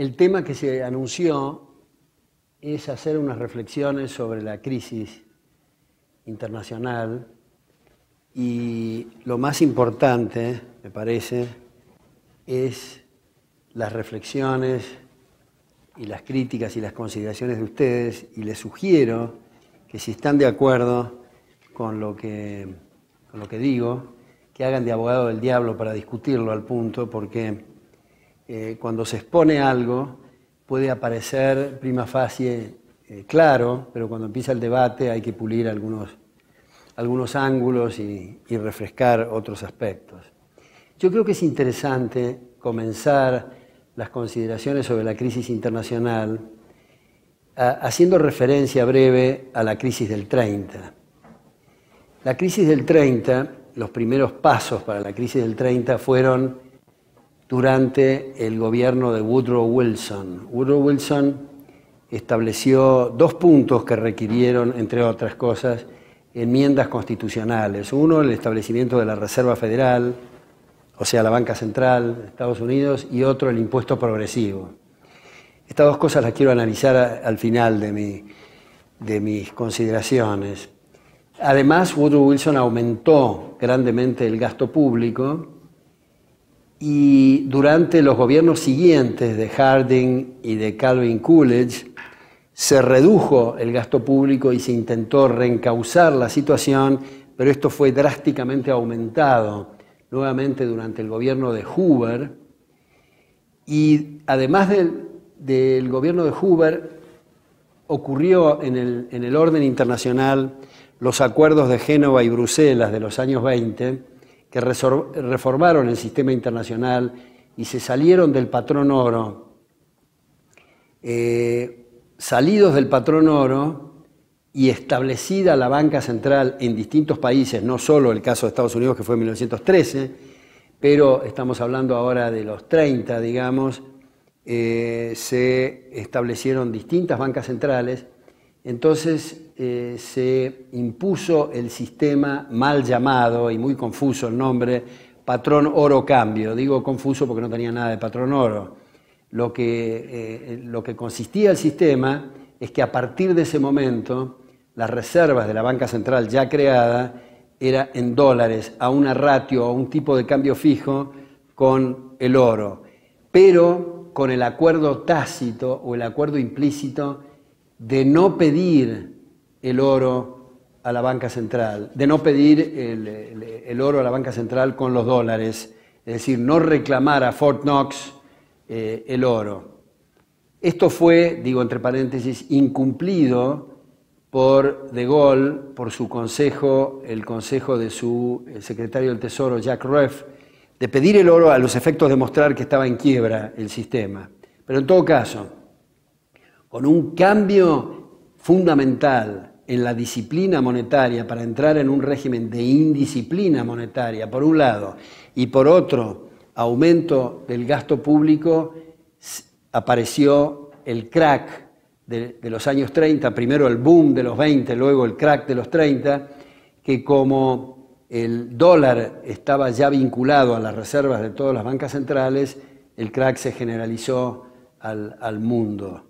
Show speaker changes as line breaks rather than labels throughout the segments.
El tema que se anunció es hacer unas reflexiones sobre la crisis internacional y lo más importante, me parece, es las reflexiones y las críticas y las consideraciones de ustedes, y les sugiero que si están de acuerdo con lo que digo, que hagan de abogado del diablo para discutirlo al punto, porque cuando se expone algo puede aparecer prima facie claro, pero cuando empieza el debate hay que pulir algunos ángulos y refrescar otros aspectos. Yo creo que es interesante comenzar las consideraciones sobre la crisis internacional haciendo referencia breve a la crisis del 30. La crisis del 30, los primeros pasos para la crisis del 30 fueron durante el gobierno de Woodrow Wilson. Woodrow Wilson estableció dos puntos que requirieron, entre otras cosas, enmiendas constitucionales. Uno, el establecimiento de la Reserva Federal, o sea, la banca central de Estados Unidos, y otro, el impuesto progresivo. Estas dos cosas las quiero analizar al final de mis consideraciones. Además, Woodrow Wilson aumentó grandemente el gasto público y durante los gobiernos siguientes de Harding y de Calvin Coolidge se redujo el gasto público y se intentó reencauzar la situación, pero esto fue drásticamente aumentado nuevamente durante el gobierno de Hoover. Y además del gobierno de Hoover, ocurrió en el orden internacional los acuerdos de Génova y Bruselas de los años 20, que reformaron el sistema internacional y se salieron del patrón oro. Salidos del patrón oro y establecida la banca central en distintos países, no solo el caso de Estados Unidos, que fue en 1913, pero estamos hablando ahora de los 30, digamos, se establecieron distintas bancas centrales. Entonces se impuso el sistema mal llamado y muy confuso el nombre, patrón oro-cambio. Digo confuso porque no tenía nada de patrón oro. Lo que consistía el sistema es que a partir de ese momento las reservas de la banca central ya creada era en dólares, a una ratio, a un tipo de cambio fijo con el oro, pero con el acuerdo tácito o el acuerdo implícito de no pedir el oro a la banca central, de no pedir el oro a la banca central con los dólares, es decir, no reclamar a Fort Knox el oro. Esto fue, digo entre paréntesis, incumplido por De Gaulle, por su consejo, el consejo de su secretario del Tesoro, Jacques Rueff, de pedir el oro a los efectos de mostrar que estaba en quiebra el sistema. Pero en todo caso, con un cambio fundamental en la disciplina monetaria para entrar en un régimen de indisciplina monetaria, por un lado, y por otro, aumento del gasto público, apareció el crack de los años 30, primero el boom de los 20, luego el crack de los 30, que como el dólar estaba ya vinculado a las reservas de todas las bancas centrales, el crack se generalizó al mundo.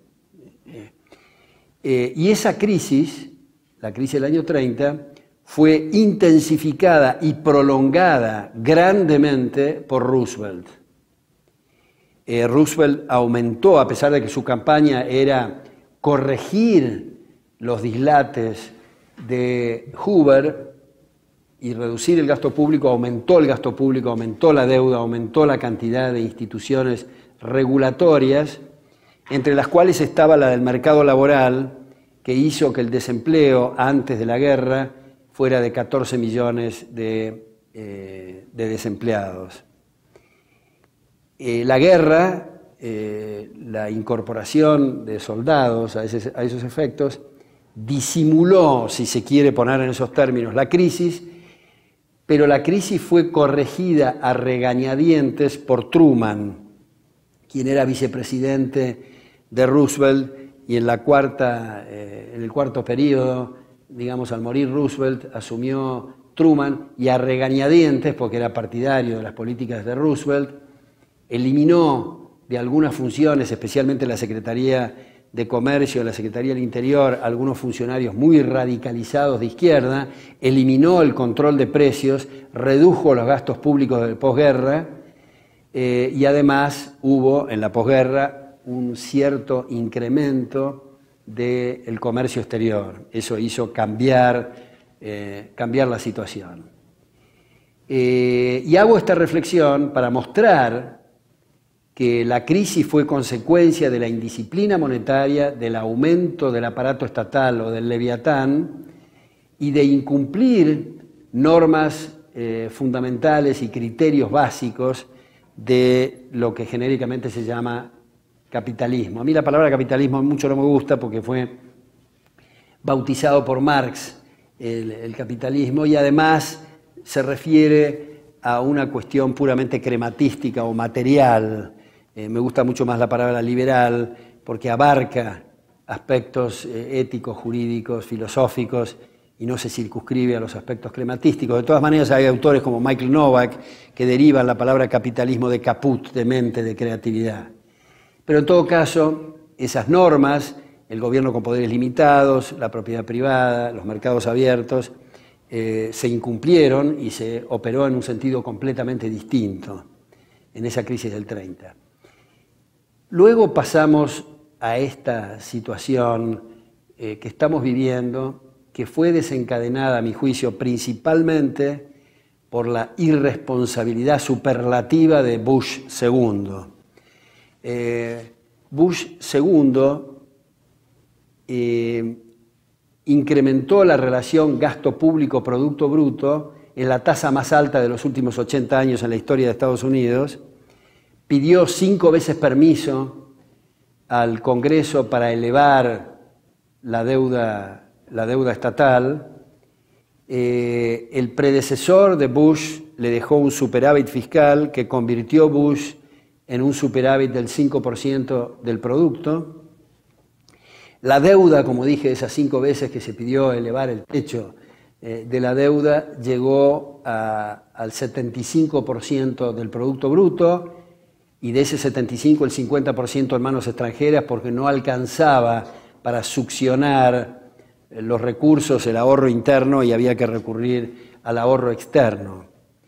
Y esa crisis, la crisis del año 30, fue intensificada y prolongada grandemente por Roosevelt. Roosevelt aumentó, a pesar de que su campaña era corregir los dislates de Hoover y reducir el gasto público, aumentó el gasto público, aumentó la deuda, aumentó la cantidad de instituciones regulatorias, entre las cuales estaba la del mercado laboral, que hizo que el desempleo antes de la guerra fuera de 14 millones de desempleados. La guerra, la incorporación de soldados a esos efectos, disimuló, si se quiere poner en esos términos, la crisis, pero la crisis fue corregida a regañadientes por Truman, quien era vicepresidente de Roosevelt, y en el cuarto periodo, digamos, al morir Roosevelt, asumió Truman, y a regañadientes, porque era partidario de las políticas de Roosevelt, eliminó de algunas funciones, especialmente la Secretaría de Comercio, la Secretaría del Interior, algunos funcionarios muy radicalizados de izquierda, eliminó el control de precios, redujo los gastos públicos de posguerra y además hubo en la posguerra un cierto incremento del comercio exterior. Eso hizo cambiar la situación. Y hago esta reflexión para mostrar que la crisis fue consecuencia de la indisciplina monetaria, del aumento del aparato estatal o del leviatán y de incumplir normas fundamentales y criterios básicos de lo que genéricamente se llama capitalismo. A mí la palabra capitalismo mucho no me gusta porque fue bautizado por Marx el capitalismo y además se refiere a una cuestión puramente crematística o material. Me gusta mucho más la palabra liberal porque abarca aspectos éticos, jurídicos, filosóficos y no se circunscribe a los aspectos crematísticos. De todas maneras hay autores como Michael Novak que derivan la palabra capitalismo de caput, de mente, de creatividad. Pero en todo caso, esas normas, el gobierno con poderes limitados, la propiedad privada, los mercados abiertos, se incumplieron y se operó en un sentido completamente distinto en esa crisis del 30. Luego pasamos a esta situación que estamos viviendo, que fue desencadenada, a mi juicio, principalmente por la irresponsabilidad superlativa de Bush II. Bush II incrementó la relación gasto público-producto bruto en la tasa más alta de los últimos 80 años en la historia de Estados Unidos, pidió 5 veces permiso al Congreso para elevar la deuda estatal. El predecesor de Bush le dejó un superávit fiscal que convirtió Bush en un superávit del 5% del producto. La deuda, como dije, esas 5 veces que se pidió elevar el techo de la deuda, llegó al 75% del Producto Bruto, y de ese 75, el 50% en manos extranjeras, porque no alcanzaba para succionar los recursos, el ahorro interno, y había que recurrir al ahorro externo.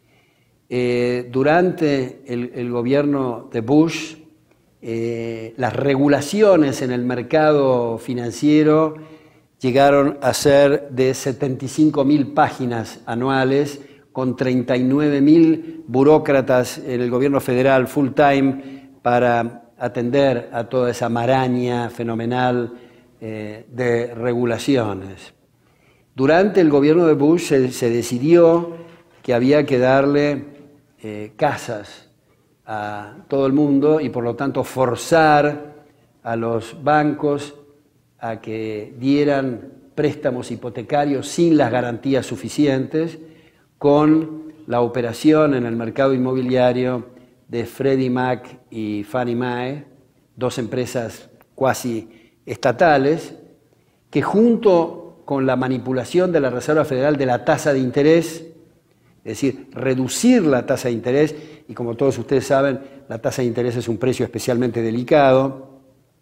Durante el gobierno de Bush, las regulaciones en el mercado financiero llegaron a ser de 75.000 páginas anuales, con 39.000 burócratas en el gobierno federal full time para atender a toda esa maraña fenomenal de regulaciones. Durante el gobierno de Bush se decidió que había que darle casas a todo el mundo y por lo tanto forzar a los bancos a que dieran préstamos hipotecarios sin las garantías suficientes, con la operación en el mercado inmobiliario de Freddie Mac y Fannie Mae, 2 empresas cuasi estatales, que junto con la manipulación de la Reserva Federal de la tasa de interés, es decir, reducir la tasa de interés, y como todos ustedes saben, la tasa de interés es un precio especialmente delicado,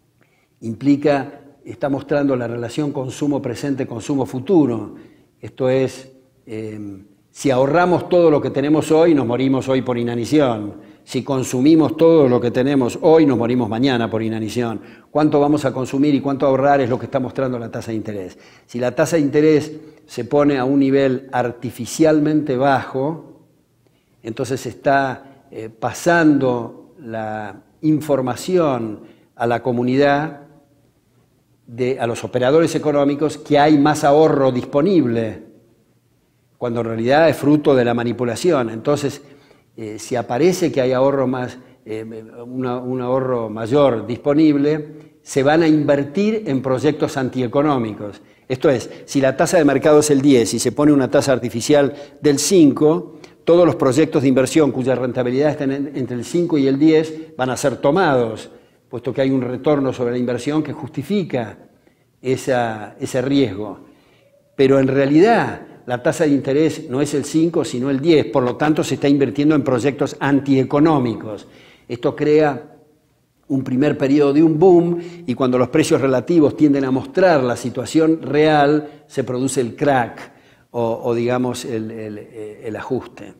está mostrando la relación consumo presente, consumo futuro. Esto es, si ahorramos todo lo que tenemos hoy, nos morimos hoy por inanición. Si consumimos todo lo que tenemos hoy, nos morimos mañana por inanición. Cuánto vamos a consumir y cuánto ahorrar es lo que está mostrando la tasa de interés. Si la tasa de interés se pone a un nivel artificialmente bajo, entonces está pasando la información a la comunidad, a los operadores económicos, que hay más ahorro disponible, cuando en realidad es fruto de la manipulación. Entonces, si aparece que hay ahorro un ahorro mayor disponible, se van a invertir en proyectos antieconómicos. Esto es, si la tasa de mercado es el 10 y se pone una tasa artificial del 5, todos los proyectos de inversión cuya rentabilidad está entre el 5 y el 10 van a ser tomados, puesto que hay un retorno sobre la inversión que justifica ese riesgo. Pero en realidad la tasa de interés no es el 5, sino el 10, por lo tanto se está invirtiendo en proyectos antieconómicos. Esto crea un primer periodo de un boom y cuando los precios relativos tienden a mostrar la situación real, se produce el crack o digamos, el ajuste.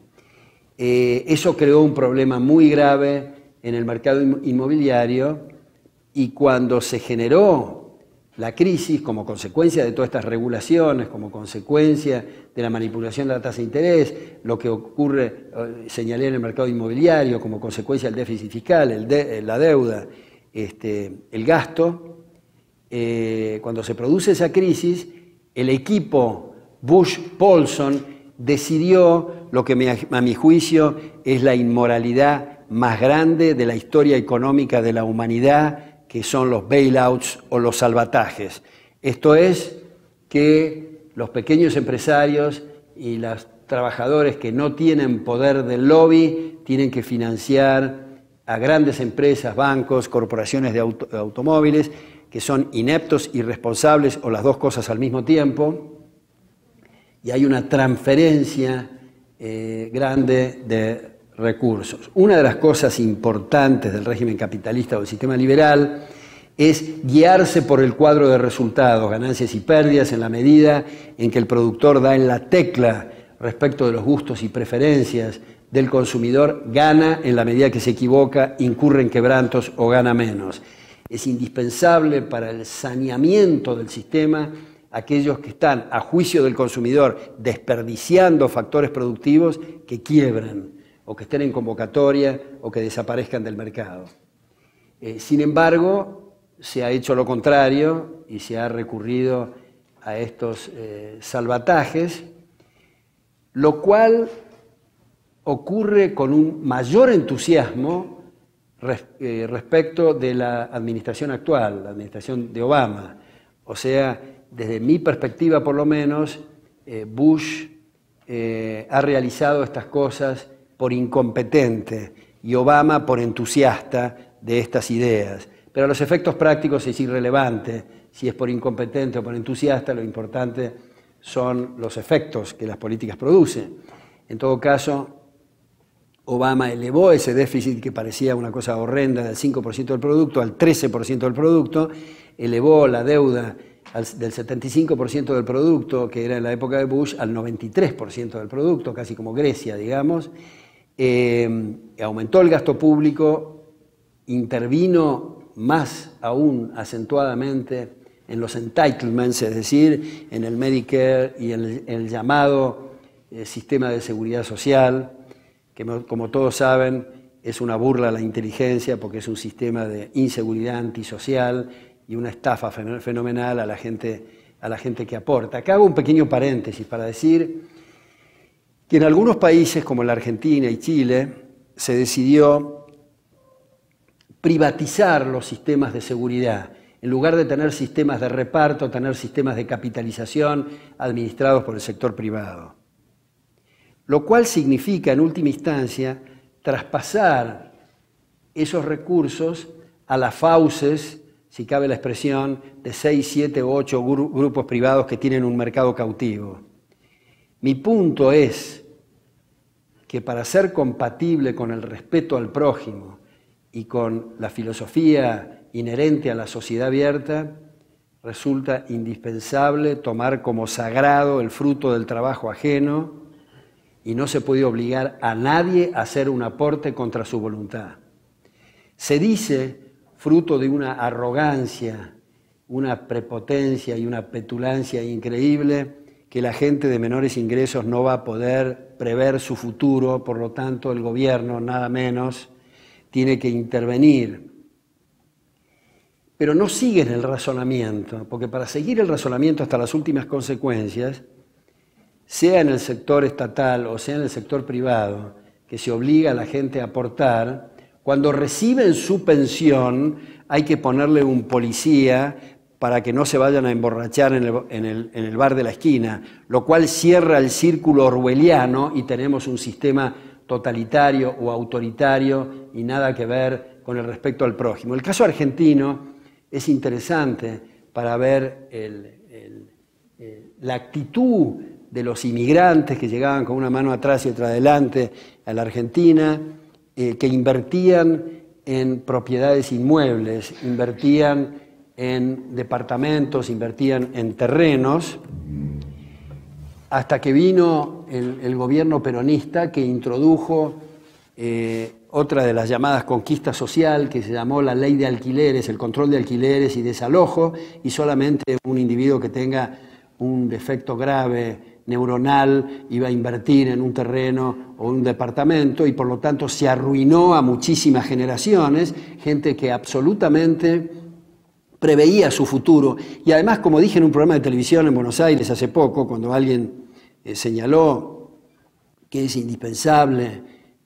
Eso creó un problema muy grave en el mercado inmobiliario y cuando se generó la crisis como consecuencia de todas estas regulaciones, como consecuencia de la manipulación de la tasa de interés, lo que ocurre, señalé en el mercado inmobiliario, como consecuencia del déficit fiscal, la deuda, el gasto, cuando se produce esa crisis, el equipo Bush-Paulson decidió lo que a mi juicio es la inmoralidad más grande de la historia económica de la humanidad, que son los bailouts o los salvatajes. Esto es que los pequeños empresarios y los trabajadores que no tienen poder del lobby tienen que financiar a grandes empresas, bancos, corporaciones de automóviles, que son ineptos, irresponsables o las dos cosas al mismo tiempo, y hay una transferencia grande de recursos. Una de las cosas importantes del régimen capitalista o del sistema liberal es guiarse por el cuadro de resultados, ganancias y pérdidas, en la medida en que el productor da en la tecla respecto de los gustos y preferencias del consumidor, gana en la medida que se equivoca, incurre en quebrantos o gana menos. Es indispensable para el saneamiento del sistema aquellos que están, a juicio del consumidor, desperdiciando factores productivos que quiebran, o que estén en convocatoria, o que desaparezcan del mercado. Sin embargo, se ha hecho lo contrario y se ha recurrido a estos salvatajes, lo cual ocurre con un mayor entusiasmo respecto de la administración actual, la administración de Obama. O sea, desde mi perspectiva por lo menos, Bush ha realizado estas cosas por incompetente y Obama por entusiasta de estas ideas. Pero a los efectos prácticos es irrelevante si es por incompetente o por entusiasta, lo importante son los efectos que las políticas producen. En todo caso, Obama elevó ese déficit que parecía una cosa horrenda del 5% del producto al 13% del producto, elevó la deuda del 75% del producto, que era en la época de Bush, al 93% del producto, casi como Grecia, digamos. Aumentó el gasto público, intervino más aún acentuadamente en los entitlements, es decir, en el Medicare y en el llamado sistema de seguridad social, que como todos saben es una burla a la inteligencia porque es un sistema de inseguridad antisocial y una estafa fenomenal a la gente que aporta. Acá hago un pequeño paréntesis para decir que en algunos países como la Argentina y Chile se decidió privatizar los sistemas de seguridad. En lugar de tener sistemas de reparto, tener sistemas de capitalización administrados por el sector privado. Lo cual significa, en última instancia, traspasar esos recursos a las fauces, si cabe la expresión, de 6, 7 u 8 grupos privados que tienen un mercado cautivo. Mi punto es que para ser compatible con el respeto al prójimo y con la filosofía inherente a la sociedad abierta, resulta indispensable tomar como sagrado el fruto del trabajo ajeno y no se puede obligar a nadie a hacer un aporte contra su voluntad. Se dice, fruto de una arrogancia, una prepotencia y una petulancia increíble, que la gente de menores ingresos no va a poder prever su futuro, por lo tanto el gobierno, nada menos, tiene que intervenir. Pero no siguen el razonamiento, porque para seguir el razonamiento hasta las últimas consecuencias, sea en el sector estatal o sea en el sector privado, que se obliga a la gente a aportar, cuando reciben su pensión hay que ponerle un policía para que no se vayan a emborrachar en el bar de la esquina, lo cual cierra el círculo orwelliano y tenemos un sistema totalitario o autoritario y nada que ver con el respeto al prójimo. El caso argentino es interesante para ver la actitud de los inmigrantes que llegaban con una mano atrás y otra adelante a la Argentina, que invertían en propiedades inmuebles, invertían en departamentos, invertían en terrenos, hasta que vino el gobierno peronista que introdujo otra de las llamadas conquistas social, que se llamó la ley de alquileres, el control de alquileres y desalojo, y solamente un individuo que tenga un defecto grave neuronal iba a invertir en un terreno o un departamento, y por lo tanto se arruinó a muchísimas generaciones, gente que absolutamente preveía su futuro. Y además, como dije en un programa de televisión en Buenos Aires hace poco, cuando alguien señaló que es indispensable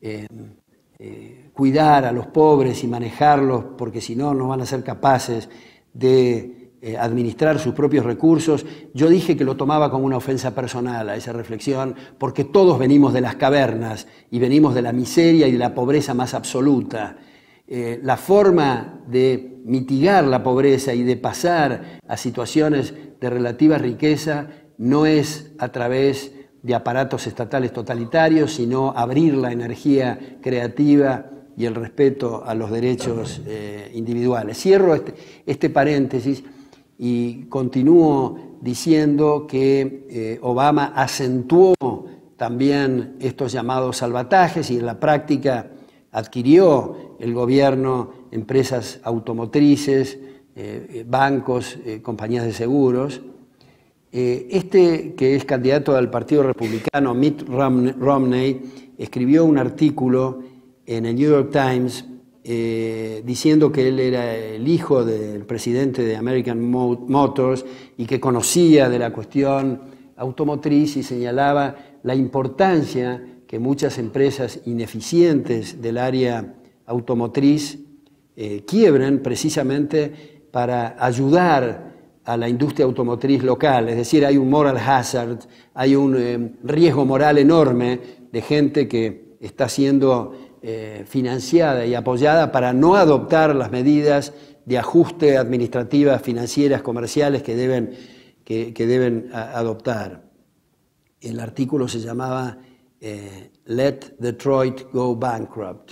cuidar a los pobres y manejarlos, porque si no, no van a ser capaces de administrar sus propios recursos, yo dije que lo tomaba como una ofensa personal a esa reflexión, porque todos venimos de las cavernas y venimos de la miseria y de la pobreza más absoluta. La forma de mitigar la pobreza y de pasar a situaciones de relativa riqueza no es a través de aparatos estatales totalitarios, sino abrir la energía creativa y el respeto a los derechos individuales. Cierro este paréntesis y continúo diciendo que Obama acentuó también estos llamados salvatajes y en la práctica adquirió el gobierno empresas automotrices, bancos, compañías de seguros. Que es candidato al Partido Republicano, Mitt Romney, escribió un artículo en el New York Times diciendo que él era el hijo del presidente de American Motors y que conocía de la cuestión automotriz, y señalaba la importancia que muchas empresas ineficientes del área automotriz quiebren precisamente para ayudar a la industria automotriz local. Es decir, hay un moral hazard, hay un riesgo moral enorme de gente que está siendo financiada y apoyada para no adoptar las medidas de ajuste administrativas, financieras, comerciales que deben adoptar. El artículo se llamaba Let Detroit Go Bankrupt.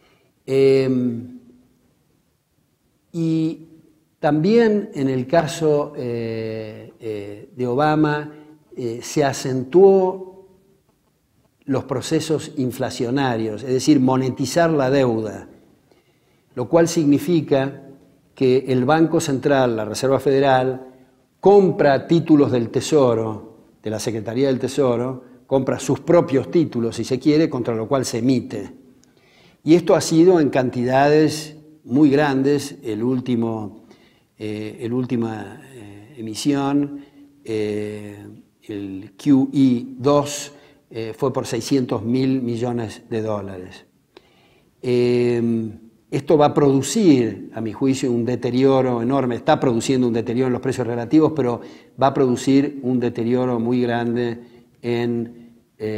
Y también en el caso de Obama se acentuó los procesos inflacionarios, es decir, monetizar la deuda, lo cual significa que el Banco Central, la Reserva Federal, compra títulos del Tesoro, de la Secretaría del Tesoro, compra sus propios títulos, si se quiere, contra lo cual se emite. Y esto ha sido en cantidades muy grandes. La última emisión, el QE2, fue por $600 mil millones. Esto va a producir, a mi juicio, un deterioro enorme. Está produciendo un deterioro en los precios relativos, pero va a producir un deterioro muy grande en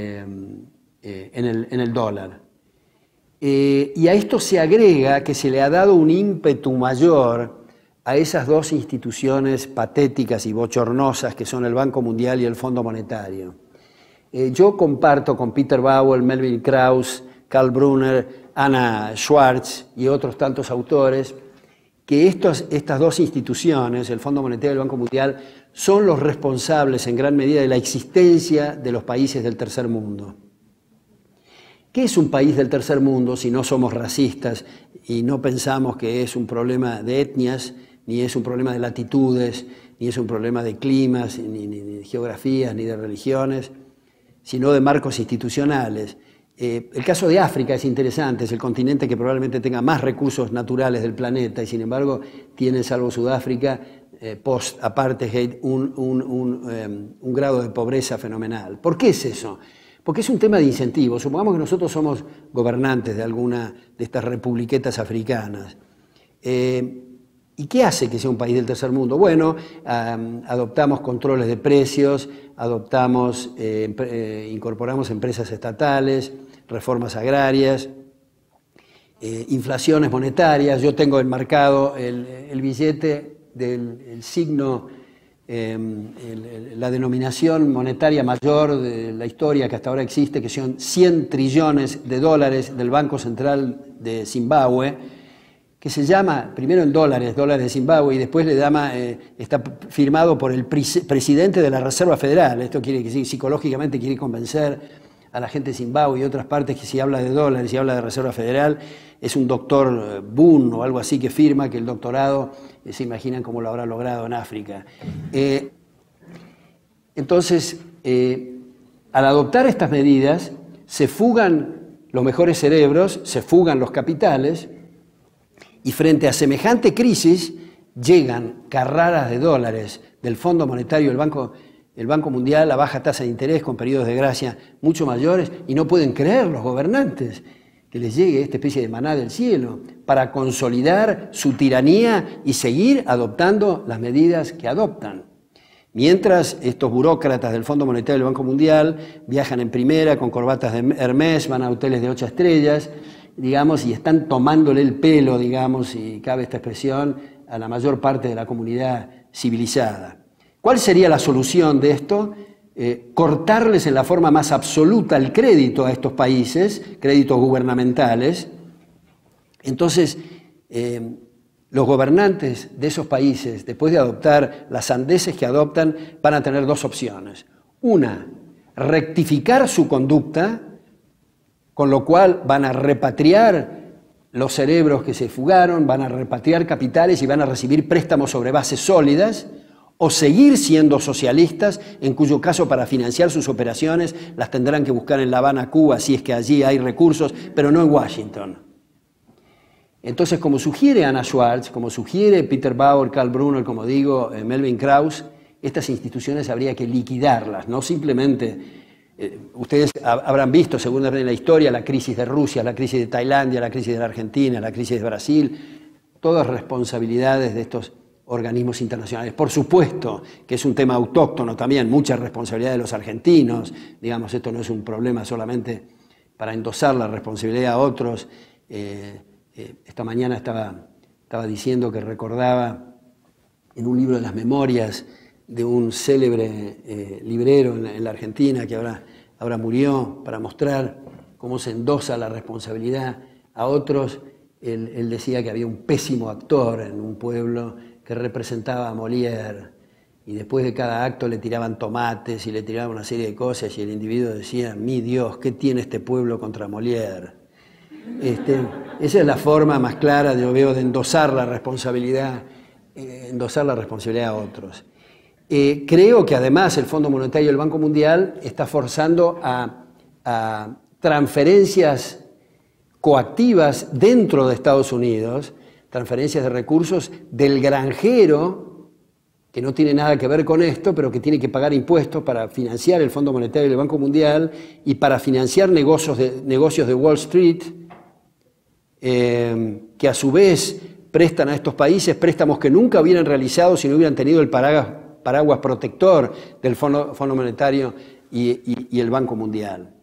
el dólar. Y a esto se agrega que se le ha dado un ímpetu mayor a esas dos instituciones patéticas y bochornosas que son el Banco Mundial y el Fondo Monetario. Yo comparto con Peter Bowell, Melvin Krauss, Karl Brunner, Anna Schwartz y otros tantos autores que estas dos instituciones, el Fondo Monetario y el Banco Mundial, son los responsables en gran medida de la existencia de los países del tercer mundo. ¿Qué es un país del tercer mundo si no somos racistas y no pensamos que es un problema de etnias, ni es un problema de latitudes, ni es un problema de climas, ni de geografías, ni de religiones, sino de marcos institucionales? El caso de África es interesante, es el continente que probablemente tenga más recursos naturales del planeta y sin embargo tiene, salvo Sudáfrica, post-apartheid, un grado de pobreza fenomenal. ¿Por qué es eso? Porque es un tema de incentivos. Supongamos que nosotros somos gobernantes de alguna de estas republiquetas africanas. ¿Y qué hace que sea un país del tercer mundo? Bueno, adoptamos controles de precios, incorporamos empresas estatales, reformas agrarias, inflaciones monetarias. Yo tengo enmarcado el billete del signo, la denominación monetaria mayor de la historia que hasta ahora existe, que son $100 trillones del Banco Central de Zimbabue, que se llama, primero en dólares de Zimbabue, y después está firmado por el presidente de la Reserva Federal. Esto quiere decir, psicológicamente quiere convencer a la gente de Zimbabue y otras partes que si habla de dólares y habla de Reserva Federal, es un doctor Boone o algo así que firma que el doctorado, se imaginan cómo lo habrá logrado en África. Entonces, al adoptar estas medidas, se fugan los mejores cerebros, se fugan los capitales, y frente a semejante crisis llegan carradas de dólares del Fondo Monetario, el Banco Mundial, a baja tasa de interés con periodos de gracia mucho mayores, y no pueden creer los gobernantes que les llegue esta especie de maná del cielo para consolidar su tiranía y seguir adoptando las medidas que adoptan. Mientras estos burócratas del Fondo Monetario del Banco Mundial viajan en primera con corbatas de Hermès, van a hoteles de 8 estrellas, digamos, y están tomándole el pelo, digamos, y cabe esta expresión, a la mayor parte de la comunidad civilizada. ¿Cuál sería la solución de esto? Cortarles en la forma más absoluta el crédito a estos países, créditos gubernamentales. Entonces, los gobernantes de esos países, después de adoptar las sandeces que adoptan, van a tener dos opciones. Una, rectificar su conducta, con lo cual van a repatriar los cerebros que se fugaron, van a repatriar capitales y van a recibir préstamos sobre bases sólidas, o seguir siendo socialistas, en cuyo caso para financiar sus operaciones las tendrán que buscar en La Habana, Cuba, si es que allí hay recursos, pero no en Washington. Entonces, como sugiere Anna Schwartz, como sugiere Peter Bauer, Karl Brunner, como digo, Melvin Krauss, estas instituciones habría que liquidarlas, no simplemente... ustedes habrán visto, según en la historia, la crisis de Rusia, la crisis de Tailandia, la crisis de la Argentina, la crisis de Brasil, todas responsabilidades de estos organismos internacionales. Por supuesto que es un tema autóctono también, mucha responsabilidad de los argentinos, digamos, esto no es un problema solamente para endosar la responsabilidad a otros. Esta mañana estaba diciendo que recordaba en un libro de las memorias de un célebre librero en la Argentina que ahora murió, para mostrar cómo se endosa la responsabilidad a otros. Él decía que había un pésimo actor en un pueblo que representaba a Molière, y después de cada acto le tiraban tomates y le tiraban una serie de cosas, y el individuo decía: mi Dios, ¿qué tiene este pueblo contra Molière? Esa es la forma más clara, yo veo, de endosar la responsabilidad a otros. Creo que además el Fondo Monetario y el Banco Mundial está forzando a transferencias coactivas dentro de Estados Unidos, transferencias de recursos del granjero, que no tiene nada que ver con esto, pero que tiene que pagar impuestos para financiar el Fondo Monetario y el Banco Mundial y para financiar negocios de Wall Street, que a su vez prestan a estos países préstamos que nunca hubieran realizado si no hubieran tenido el paraguas protector del Fondo Monetario y el Banco Mundial.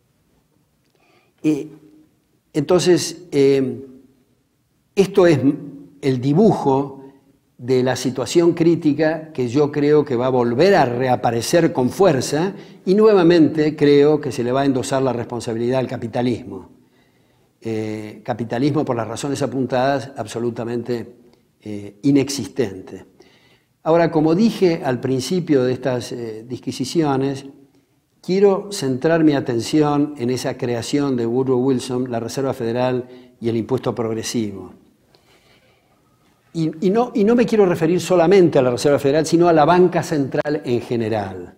Entonces, esto es el dibujo de la situación crítica que yo creo que va a volver a reaparecer con fuerza, y nuevamente creo que se le va a endosar la responsabilidad al capitalismo. Capitalismo, por las razones apuntadas, absolutamente inexistente. Ahora, como dije al principio de estas disquisiciones, quiero centrar mi atención en esa creación de Woodrow Wilson, la Reserva Federal y el impuesto progresivo. Y no me quiero referir solamente a la Reserva Federal, sino a la banca central en general.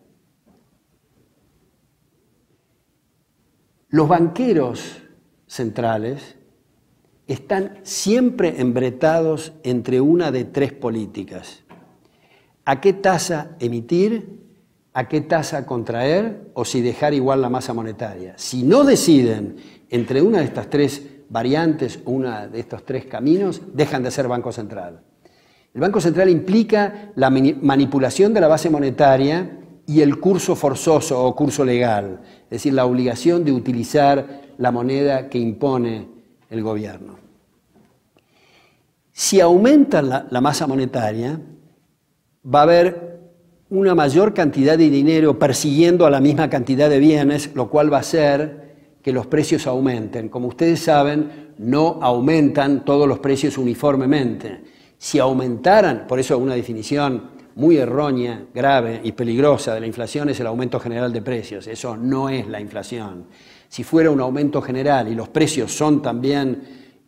Los banqueros centrales están siempre embretados entre una de tres políticas: a qué tasa emitir, a qué tasa contraer, o si dejar igual la masa monetaria. Si no deciden entre una de estas tres variantes o una de estos tres caminos, dejan de ser Banco Central. El Banco Central implica la manipulación de la base monetaria y el curso forzoso o curso legal, es decir, la obligación de utilizar la moneda que impone el gobierno. Si aumentan la masa monetaria, va a haber una mayor cantidad de dinero persiguiendo a la misma cantidad de bienes, lo cual va a hacer que los precios aumenten. Como ustedes saben, no aumentan todos los precios uniformemente. Si aumentaran, por eso una definición muy errónea, grave y peligrosa de la inflación es el aumento general de precios. Eso no es la inflación. Si fuera un aumento general y los precios son también,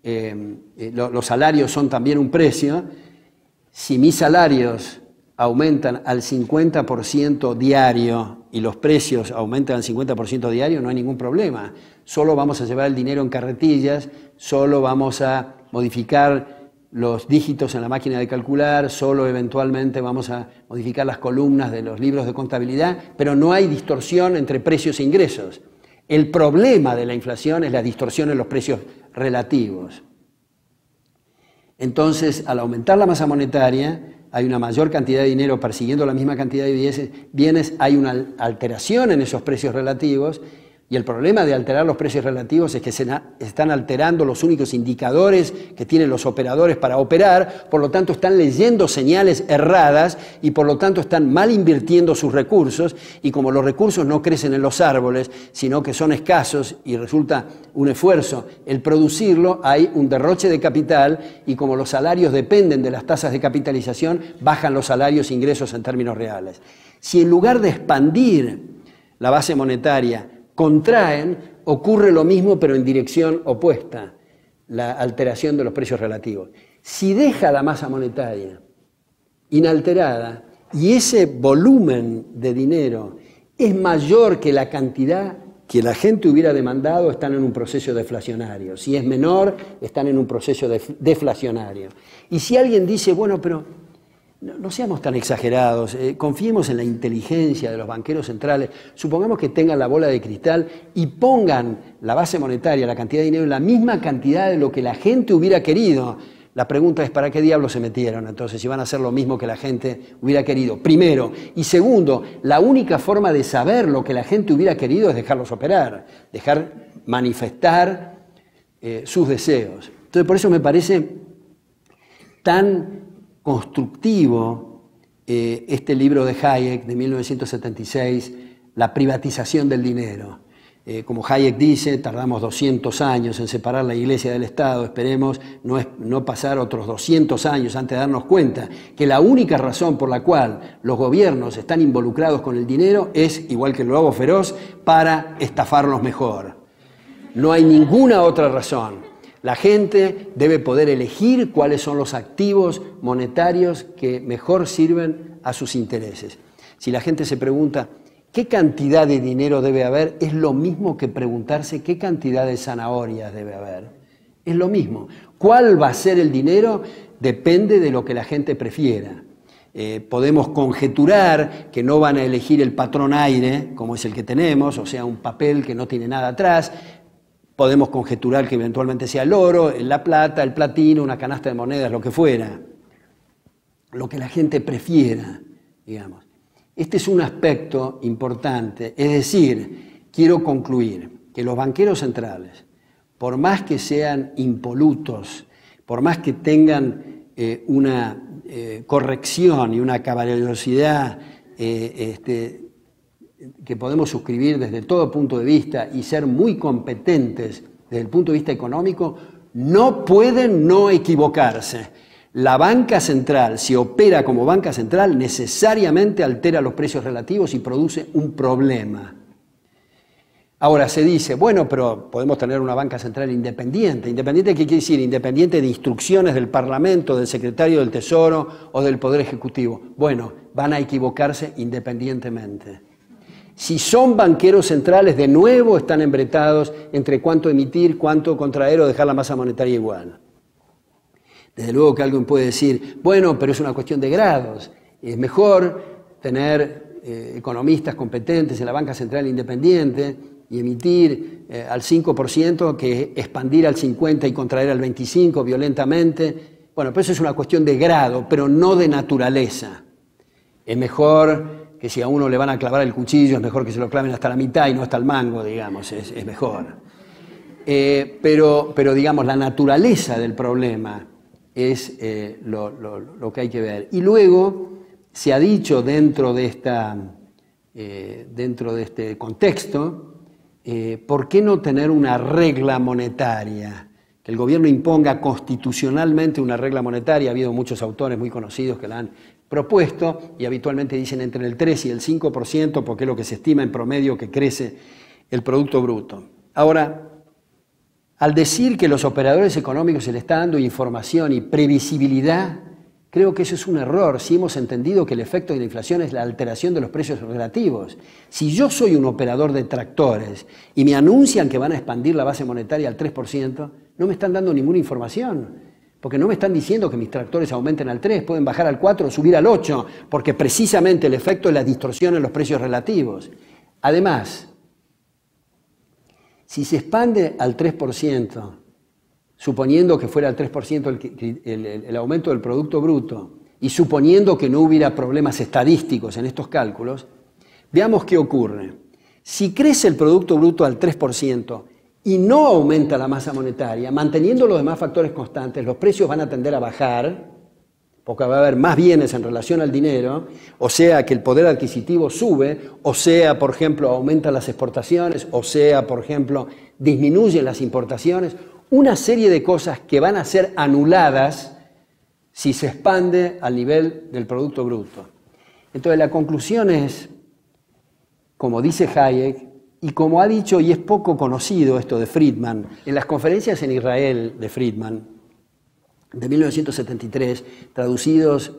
los salarios son también un precio, si mis salarios aumentan al 50% diario y los precios aumentan al 50% diario, no hay ningún problema. Solo vamos a llevar el dinero en carretillas, solo vamos a modificar los dígitos en la máquina de calcular, solo eventualmente vamos a modificar las columnas de los libros de contabilidad, pero no hay distorsión entre precios e ingresos. El problema de la inflación es la distorsión en los precios relativos. Entonces, al aumentar la masa monetaria, hay una mayor cantidad de dinero persiguiendo la misma cantidad de bienes, hay una alteración en esos precios relativos, y el problema de alterar los precios relativos es que se están alterando los únicos indicadores que tienen los operadores para operar, por lo tanto están leyendo señales erradas y por lo tanto están mal invirtiendo sus recursos, y como los recursos no crecen en los árboles, sino que son escasos y resulta un esfuerzo el producirlo, hay un derroche de capital, y como los salarios dependen de las tasas de capitalización, bajan los salarios e ingresos en términos reales. Si en lugar de expandir la base monetaria contraen, ocurre lo mismo pero en dirección opuesta, la alteración de los precios relativos. Si deja la masa monetaria inalterada y ese volumen de dinero es mayor que la cantidad que la gente hubiera demandado, están en un proceso deflacionario. Si es menor, están en un proceso deflacionario. Y si alguien dice, bueno, pero no seamos tan exagerados, confiemos en la inteligencia de los banqueros centrales, supongamos que tengan la bola de cristal y pongan la base monetaria, la cantidad de dinero, la misma cantidad de lo que la gente hubiera querido. La pregunta es, ¿para qué diablos se metieron entonces si van a hacer lo mismo que la gente hubiera querido? Primero. Y segundo, la única forma de saber lo que la gente hubiera querido es dejarlos operar, dejar manifestar sus deseos. Entonces, por eso me parece tan constructivo este libro de Hayek de 1976, La privatización del dinero. Como Hayek dice, tardamos 200 años en separar la Iglesia del Estado, esperemos no pasar otros 200 años antes de darnos cuenta que la única razón por la cual los gobiernos están involucrados con el dinero es, igual que el lobo feroz, para estafarlos mejor. No hay ninguna otra razón. La gente debe poder elegir cuáles son los activos monetarios que mejor sirven a sus intereses. Si la gente se pregunta qué cantidad de dinero debe haber, es lo mismo que preguntarse qué cantidad de zanahorias debe haber. Es lo mismo. ¿Cuál va a ser el dinero? Depende de lo que la gente prefiera. Podemos conjeturar que no van a elegir el patrón aire, como es el que tenemos, o sea, un papel que no tiene nada atrás. Podemos conjeturar que eventualmente sea el oro, la plata, el platino, una canasta de monedas, lo que fuera. Lo que la gente prefiera, digamos. Este es un aspecto importante. Es decir, quiero concluir que los banqueros centrales, por más que sean impolutos, por más que tengan una corrección y una caballerosidad que podemos suscribir desde todo punto de vista y ser muy competentes desde el punto de vista económico, no pueden no equivocarse. La banca central, si opera como banca central, necesariamente altera los precios relativos y produce un problema. Ahora se dice, bueno, pero podemos tener una banca central independiente. ¿Independiente qué quiere decir? Independiente de instrucciones del Parlamento, del Secretario del Tesoro o del Poder Ejecutivo. Bueno, van a equivocarse independientemente. Si son banqueros centrales, de nuevo están embretados entre cuánto emitir, cuánto contraer o dejar la masa monetaria igual. Desde luego que alguien puede decir, bueno, pero es una cuestión de grados. Es mejor tener economistas competentes en la banca central independiente y emitir al 5% que expandir al 50% y contraer al 25% violentamente. Bueno, pero eso es una cuestión de grado, pero no de naturaleza. Es mejor que si a uno le van a clavar el cuchillo, es mejor que se lo claven hasta la mitad y no hasta el mango, digamos, es mejor. Pero digamos, la naturaleza del problema es lo que hay que ver. Y luego se ha dicho dentro de este contexto, ¿por qué no tener una regla monetaria que el gobierno imponga constitucionalmente una regla monetaria. Ha habido muchos autores muy conocidos que la han propuesto y habitualmente dicen entre el 3 y el 5% porque es lo que se estima en promedio que crece el Producto Bruto. Ahora, al decir que los operadores económicos se les está dando información y previsibilidad, creo que eso es un error si hemos entendido que el efecto de la inflación es la alteración de los precios relativos. Si yo soy un operador de tractores y me anuncian que van a expandir la base monetaria al 3%, no me están dando ninguna información, porque no me están diciendo que mis tractores aumenten al 3, pueden bajar al 4 o subir al 8, porque precisamente el efecto es la distorsión en los precios relativos. Además, si se expande al 3%, suponiendo que fuera al 3% el aumento del Producto Bruto y suponiendo que no hubiera problemas estadísticos en estos cálculos, veamos qué ocurre. Si crece el Producto Bruto al 3% y no aumenta la masa monetaria, manteniendo los demás factores constantes, los precios van a tender a bajar, porque va a haber más bienes en relación al dinero, o sea que el poder adquisitivo sube, o sea, por ejemplo, aumentan las exportaciones, o sea, por ejemplo, disminuyen las importaciones, una serie de cosas que van a ser anuladas si se expande al nivel del Producto Bruto. Entonces la conclusión es, como dice Hayek, y como ha dicho, y es poco conocido esto de Friedman, en las conferencias en Israel de Friedman, de 1973, traducidos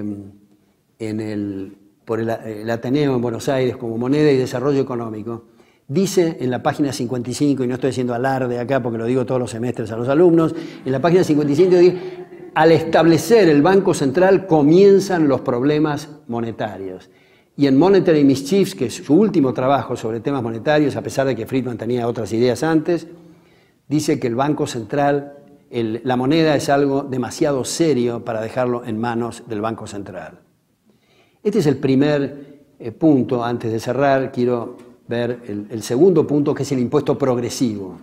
por el Ateneo en Buenos Aires como Moneda y Desarrollo Económico, dice en la página 55, y no estoy haciendo alarde acá porque lo digo todos los semestres a los alumnos, en la página 55 dice, al establecer el Banco Central comienzan los problemas monetarios. Y en Monetary Mischiefs, que es su último trabajo sobre temas monetarios, a pesar de que Friedman tenía otras ideas antes, dice que el Banco Central, la moneda es algo demasiado serio para dejarlo en manos del Banco Central. Este es el primer punto. Antes de cerrar, quiero ver el segundo punto, que es el impuesto progresivo.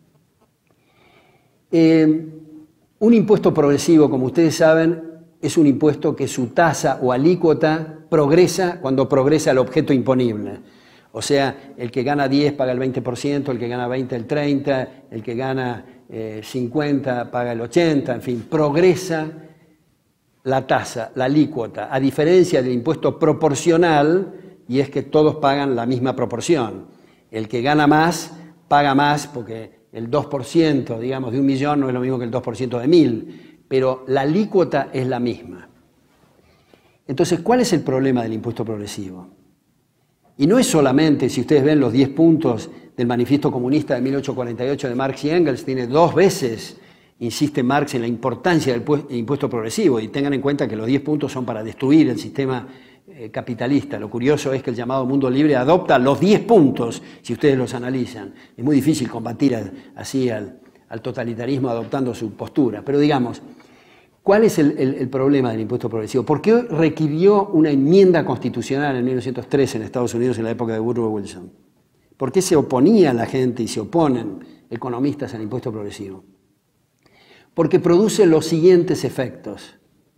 Un impuesto progresivo, como ustedes saben, es un impuesto que su tasa o alícuota progresa cuando progresa el objeto imponible. O sea, el que gana 10 paga el 20%, el que gana 20 el 30%, el que gana 50 paga el 80%, en fin, progresa la tasa, la alícuota, a diferencia del impuesto proporcional, y es que todos pagan la misma proporción. El que gana más, paga más, porque el 2%, digamos, de 1.000.000 no es lo mismo que el 2% de 1.000, pero la alícuota es la misma. Entonces, ¿cuál es el problema del impuesto progresivo? Y no es solamente, si ustedes ven los 10 puntos del Manifiesto Comunista de 1848 de Marx y Engels, tiene 2 veces, insiste Marx, en la importancia del impuesto progresivo, y tengan en cuenta que los 10 puntos son para destruir el sistema capitalista. Lo curioso es que el llamado mundo libre adopta los 10 puntos, si ustedes los analizan. Es muy difícil combatir así al totalitarismo adoptando su postura, pero digamos, ¿cuál es el problema del impuesto progresivo? ¿Por qué requirió una enmienda constitucional en 1913 en Estados Unidos en la época de Woodrow Wilson? ¿Por qué se oponía la gente y se oponen economistas al impuesto progresivo? Porque produce los siguientes efectos.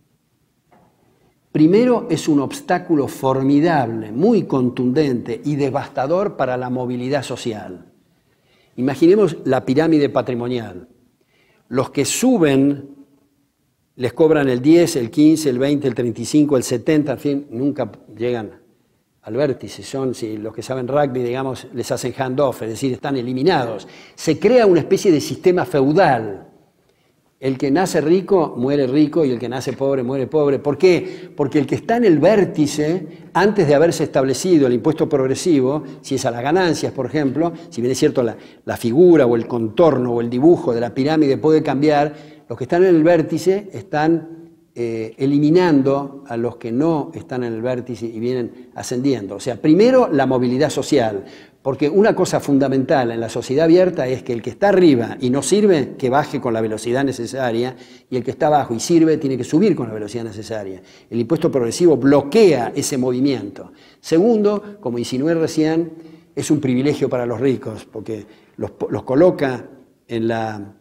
Primero, es un obstáculo formidable, muy contundente y devastador para la movilidad social. Imaginemos la pirámide patrimonial. Los que suben les cobran el 10, el 15, el 20, el 35, el 70, en fin, nunca llegan al vértice. Son, si los que saben rugby, digamos, les hacen hand-off, es decir, están eliminados. Se crea una especie de sistema feudal. El que nace rico, muere rico, y el que nace pobre, muere pobre. ¿Por qué? Porque el que está en el vértice, antes de haberse establecido el impuesto progresivo, si es a las ganancias, por ejemplo, si bien es cierto la figura o el contorno o el dibujo de la pirámide puede cambiar, los que están en el vértice están eliminando a los que no están en el vértice y vienen ascendiendo. O sea, primero la movilidad social, porque una cosa fundamental en la sociedad abierta es que el que está arriba y no sirve, que baje con la velocidad necesaria, y el que está abajo y sirve, tiene que subir con la velocidad necesaria. El impuesto progresivo bloquea ese movimiento. Segundo, como insinué recién, es un privilegio para los ricos, porque los coloca en la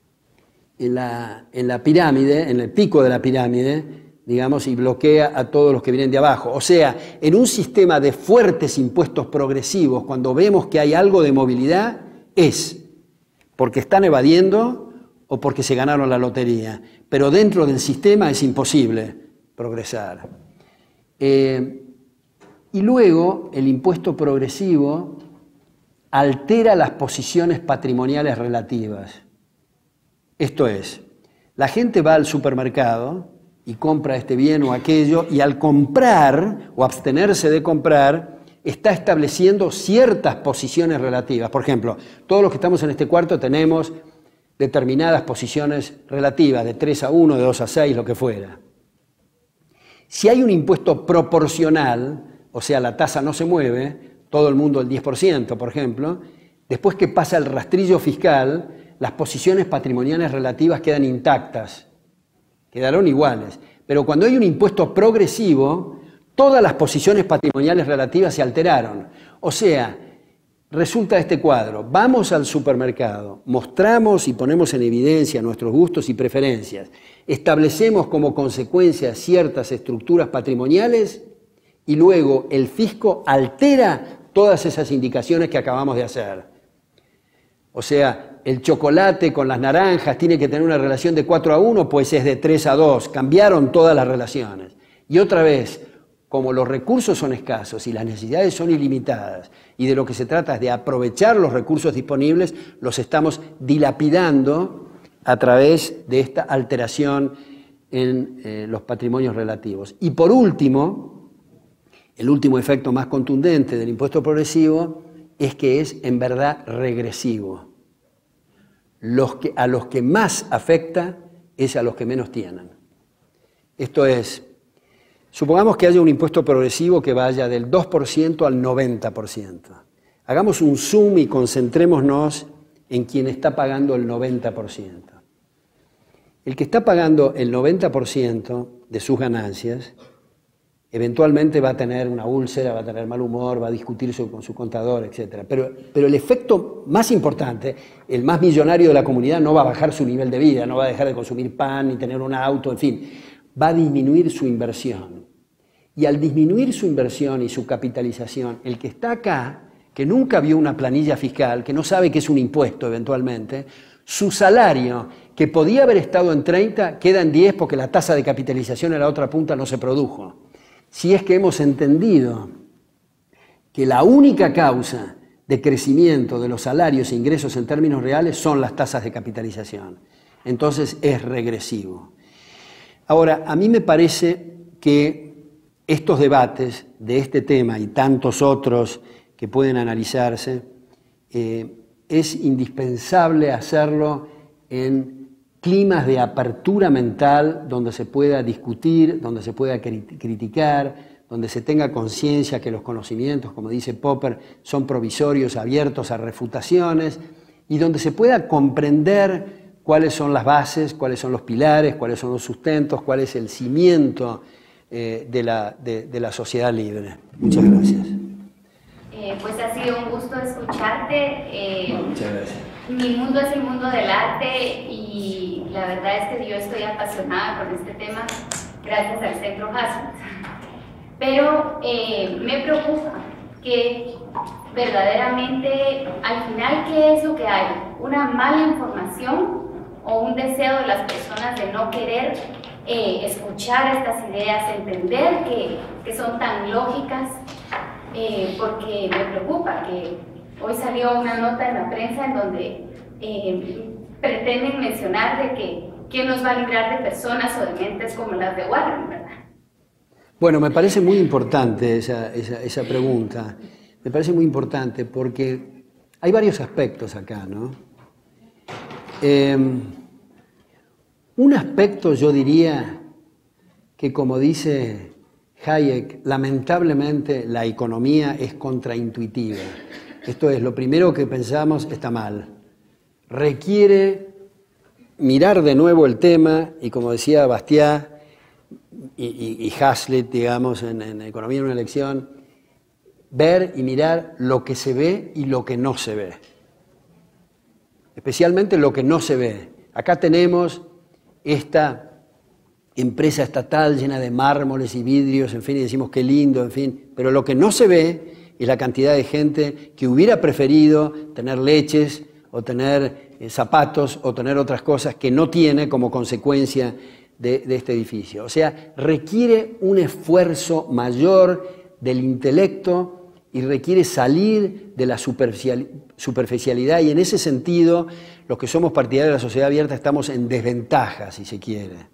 pirámide, en el pico de la pirámide, digamos, y bloquea a todos los que vienen de abajo. O sea, en un sistema de fuertes impuestos progresivos, cuando vemos que hay algo de movilidad, es porque están evadiendo o porque se ganaron la lotería, pero dentro del sistema es imposible progresar. Y luego el impuesto progresivo altera las posiciones patrimoniales relativas. Esto es, la gente va al supermercado y compra este bien o aquello, y al comprar o abstenerse de comprar, está estableciendo ciertas posiciones relativas. Por ejemplo, todos los que estamos en este cuarto tenemos determinadas posiciones relativas, de 3 a 1, de 2 a 6, lo que fuera. Si hay un impuesto proporcional, o sea, la tasa no se mueve, todo el mundo el 10%, por ejemplo, después que pasa el rastrillo fiscal, las posiciones patrimoniales relativas quedan intactas, quedaron iguales. Pero cuando hay un impuesto progresivo, todas las posiciones patrimoniales relativas se alteraron. O sea, resulta este cuadro: vamos al supermercado, mostramos y ponemos en evidencia nuestros gustos y preferencias, establecemos como consecuencia ciertas estructuras patrimoniales y luego el fisco altera todas esas indicaciones que acabamos de hacer. O sea, el chocolate con las naranjas tiene que tener una relación de 4 a 1, pues es de 3 a 2. Cambiaron todas las relaciones. Y otra vez, como los recursos son escasos y las necesidades son ilimitadas, y de lo que se trata es de aprovechar los recursos disponibles, los estamos dilapidando a través de esta alteración en los patrimonios relativos. Y por último, el último efecto más contundente del impuesto progresivo es que es en verdad regresivo. A los que más afecta es a los que menos tienen. Esto es, supongamos que haya un impuesto progresivo que vaya del 2% al 90%. Hagamos un zoom y concentrémonos en quien está pagando el 90%. El que está pagando el 90% de sus ganancias eventualmente va a tener una úlcera, va a tener mal humor, va a discutir con su contador, etc. Pero el efecto más importante, el más millonario de la comunidad, no va a bajar su nivel de vida, no va a dejar de consumir pan ni tener un auto, en fin, va a disminuir su inversión. Y al disminuir su inversión y su capitalización, el que está acá, que nunca vio una planilla fiscal, que no sabe qué es un impuesto eventualmente, su salario, que podía haber estado en 30, queda en 10 porque la tasa de capitalización en la otra punta no se produjo. Si es que hemos entendido que la única causa de crecimiento de los salarios e ingresos en términos reales son las tasas de capitalización, entonces es regresivo. Ahora, a mí me parece que estos debates de este tema y tantos otros que pueden analizarse, es indispensable hacerlo en climas de apertura mental donde se pueda discutir, donde se pueda criticar, donde se tenga conciencia que los conocimientos, como dice Popper, son provisorios, abiertos a refutaciones, y donde se pueda comprender cuáles son las bases, cuáles son los pilares, cuáles son los sustentos, cuál es el cimiento de la sociedad libre. Muchas gracias.
Pues ha sido un gusto escucharte.
Muchas gracias.
Mi mundo es el mundo del arte y la verdad es que yo estoy apasionada con este tema gracias al Centro Hazlitt. Pero me preocupa que verdaderamente al final, ¿qué es lo que hay? ¿Una mala información o un deseo de las personas de no querer escuchar estas ideas, entender que son tan lógicas? Porque me preocupa que hoy salió una nota en la prensa en donde pretenden mencionar de que quién nos va a librar de personas o de mentes como las de Warren, ¿verdad?
Bueno, me parece muy importante esa pregunta. Me parece muy importante porque hay varios aspectos acá, ¿no? Un aspecto, yo diría, que como dice Hayek, lamentablemente la economía es contraintuitiva. Esto es, lo primero que pensamos está mal. Requiere mirar de nuevo el tema y, como decía Bastiat y Hazlitt, digamos, en Economía en una lección, ver y mirar lo que se ve y lo que no se ve. Especialmente lo que no se ve. Acá tenemos esta empresa estatal llena de mármoles y vidrios, en fin, y decimos qué lindo, en fin, pero lo que no se ve es la cantidad de gente que hubiera preferido tener leches o tener zapatos, o tener otras cosas que no tiene como consecuencia de este edificio. O sea, requiere un esfuerzo mayor del intelecto y requiere salir de la superficialidad, y en ese sentido, los que somos partidarios de la sociedad abierta estamos en desventaja, si se quiere.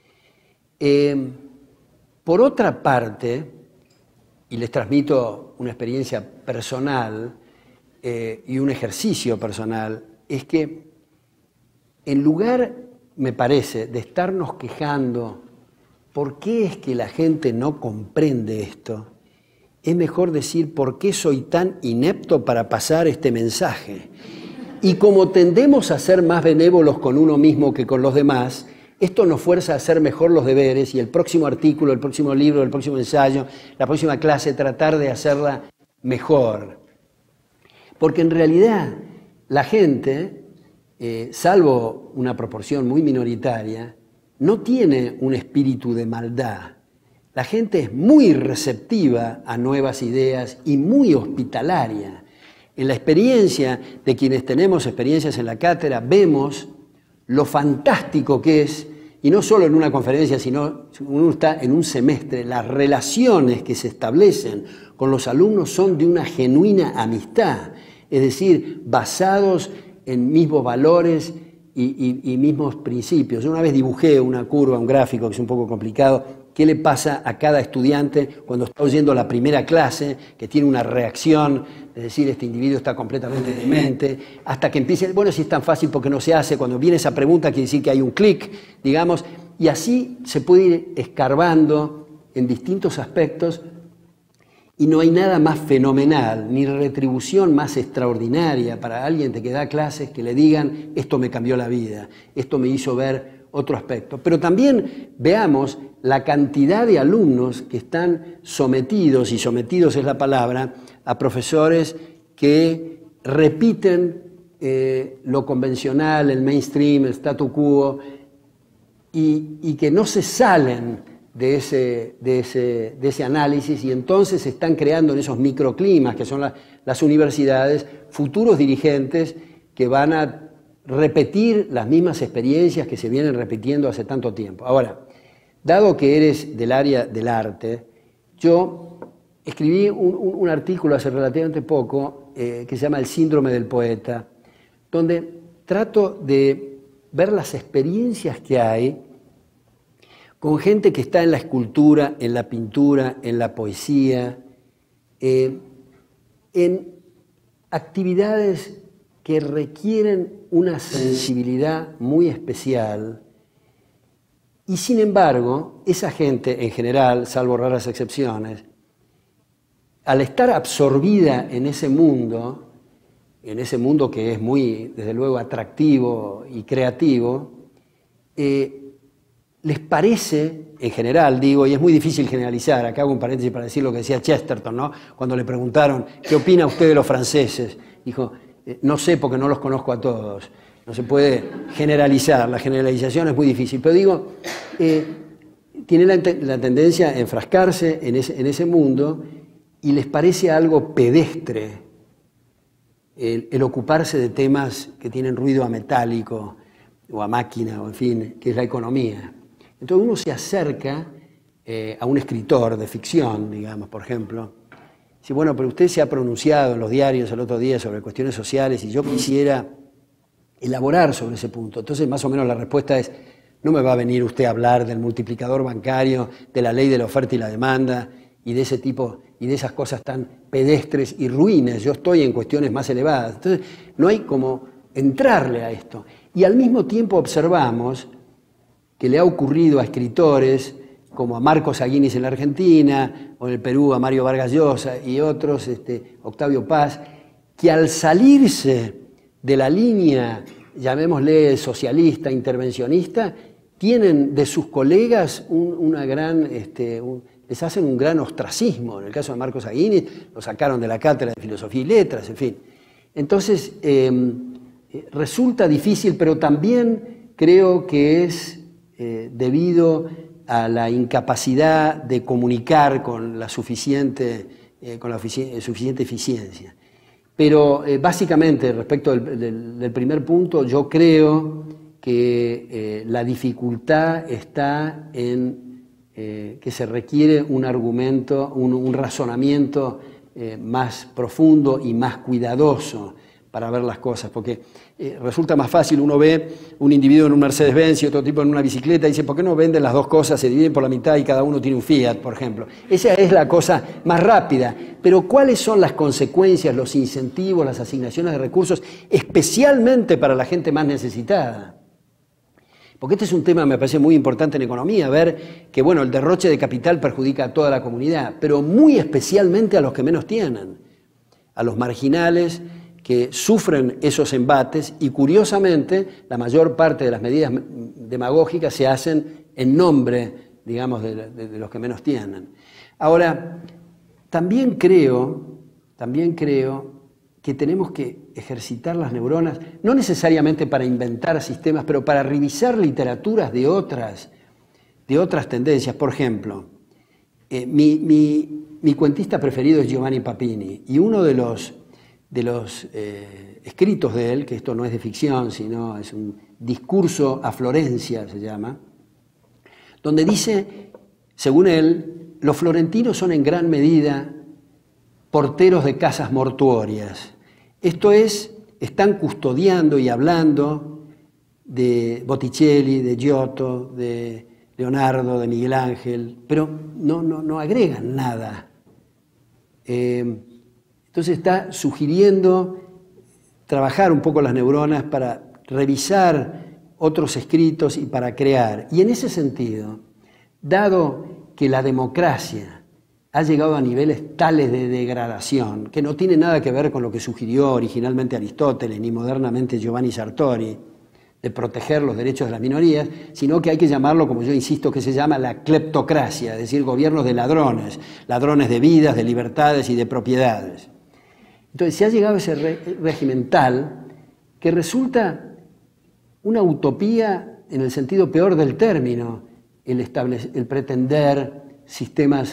Por otra parte, y les transmito una experiencia personal y un ejercicio personal, es que en lugar, me parece, de estarnos quejando por qué es que la gente no comprende esto, es mejor decir por qué soy tan inepto para pasar este mensaje. Y como tendemos a ser más benévolos con uno mismo que con los demás, esto nos fuerza a hacer mejor los deberes y el próximo artículo, el próximo libro, el próximo ensayo, la próxima clase, tratar de hacerla mejor. Porque en realidad la gente, salvo una proporción muy minoritaria, no tiene un espíritu de maldad. La gente es muy receptiva a nuevas ideas y muy hospitalaria. En la experiencia de quienes tenemos experiencias en la cátedra, vemos lo fantástico que es, y no solo en una conferencia, sino uno está en un semestre, las relaciones que se establecen con los alumnos son de una genuina amistad, es decir, basados en mismos valores y mismos principios. Yo una vez dibujé una curva, un gráfico que es un poco complicado, qué le pasa a cada estudiante cuando está oyendo la primera clase, que tiene una reacción, es decir, este individuo está completamente demente, hasta que empiece, bueno, si es tan fácil porque no se hace, cuando viene esa pregunta quiere decir que hay un clic, digamos, y así se puede ir escarbando en distintos aspectos, y no hay nada más fenomenal, ni retribución más extraordinaria para alguien que da clases que le digan, esto me cambió la vida, esto me hizo ver otro aspecto. Pero también veamos la cantidad de alumnos que están sometidos, y sometidos es la palabra, a profesores que repiten lo convencional, el mainstream, el statu quo, y que no se salen de ese análisis, y entonces se están creando en esos microclimas que son las universidades futuros dirigentes que van a repetir las mismas experiencias que se vienen repitiendo hace tanto tiempo. Ahora, dado que eres del área del arte, yo escribí un artículo hace relativamente poco que se llama El síndrome del poeta, donde trato de ver las experiencias que hay con gente que está en la escultura, en la pintura, en la poesía, en actividades que requieren una sensibilidad muy especial, y sin embargo, esa gente en general, salvo raras excepciones, al estar absorbida en ese mundo que es muy, desde luego, atractivo y creativo, les parece, en general, digo, y es muy difícil generalizar, acá hago un paréntesis para decir lo que decía Chesterton, ¿no? Cuando le preguntaron, ¿qué opina usted de los franceses? Dijo, no sé porque no los conozco a todos. No se puede generalizar, la generalización es muy difícil. Pero digo, tiene la tendencia a enfrascarse en ese mundo y les parece algo pedestre el ocuparse de temas que tienen ruido a metálico o a máquina, o en fin, que es la economía. Entonces uno se acerca a un escritor de ficción, digamos, por ejemplo, dice, bueno, pero usted se ha pronunciado en los diarios el otro día sobre cuestiones sociales y yo quisiera elaborar sobre ese punto. Entonces, más o menos la respuesta es, no me va a venir usted a hablar del multiplicador bancario, de la ley de la oferta y la demanda y de ese tipo y de esas cosas tan pedestres y ruines. Yo estoy en cuestiones más elevadas. Entonces, no hay como entrarle a esto. Y al mismo tiempo observamos que le ha ocurrido a escritores como a Marcos Aguinis en la Argentina, o en el Perú a Mario Vargas Llosa y otros, Octavio Paz, que al salirse de la línea, llamémosle socialista, intervencionista, tienen de sus colegas les hacen un gran ostracismo. En el caso de Marcos Aguinis, lo sacaron de la cátedra de Filosofía y Letras, en fin. Entonces, resulta difícil, pero también creo que es debido a la incapacidad de comunicar con la suficiente eficiencia. Pero básicamente, respecto del primer punto, yo creo que la dificultad está en que se requiere un argumento, un razonamiento más profundo y más cuidadoso para ver las cosas, porque resulta más fácil, uno ve un individuo en un Mercedes-Benz y otro tipo en una bicicleta y dice, ¿por qué no venden las dos cosas, se dividen por la mitad y cada uno tiene un Fiat, por ejemplo? Esa es la cosa más rápida, pero ¿cuáles son las consecuencias, los incentivos, las asignaciones de recursos, especialmente para la gente más necesitada? Porque este es un tema, me parece muy importante en economía, ver que, bueno, el derroche de capital perjudica a toda la comunidad, pero muy especialmente a los que menos tienen, a los marginales que sufren esos embates y, curiosamente, la mayor parte de las medidas demagógicas se hacen en nombre, digamos, de los que menos tienen. Ahora, también creo que tenemos que ejercitar las neuronas, no necesariamente para inventar sistemas, pero para revisar literaturas de otras tendencias. Por ejemplo, mi cuentista preferido es Giovanni Papini, y uno de los escritos de él, que esto no es de ficción, sino es un discurso a Florencia, se llama, donde dice, según él, los florentinos son en gran medida porteros de casas mortuorias. Esto es, están custodiando y hablando de Botticelli, de Giotto, de Leonardo, de Miguel Ángel, pero no agregan nada. Entonces está sugiriendo trabajar un poco las neuronas para revisar otros escritos y para crear. Y en ese sentido, dado que la democracia ha llegado a niveles tales de degradación, que no tiene nada que ver con lo que sugirió originalmente Aristóteles, ni modernamente Giovanni Sartori, de proteger los derechos de las minorías, sino que hay que llamarlo, como yo insisto, que se llama la cleptocracia, es decir, gobiernos de ladrones, ladrones de vidas, de libertades y de propiedades. Entonces se ha llegado a ese régimen tal que resulta una utopía en el sentido peor del término, el pretender sistemas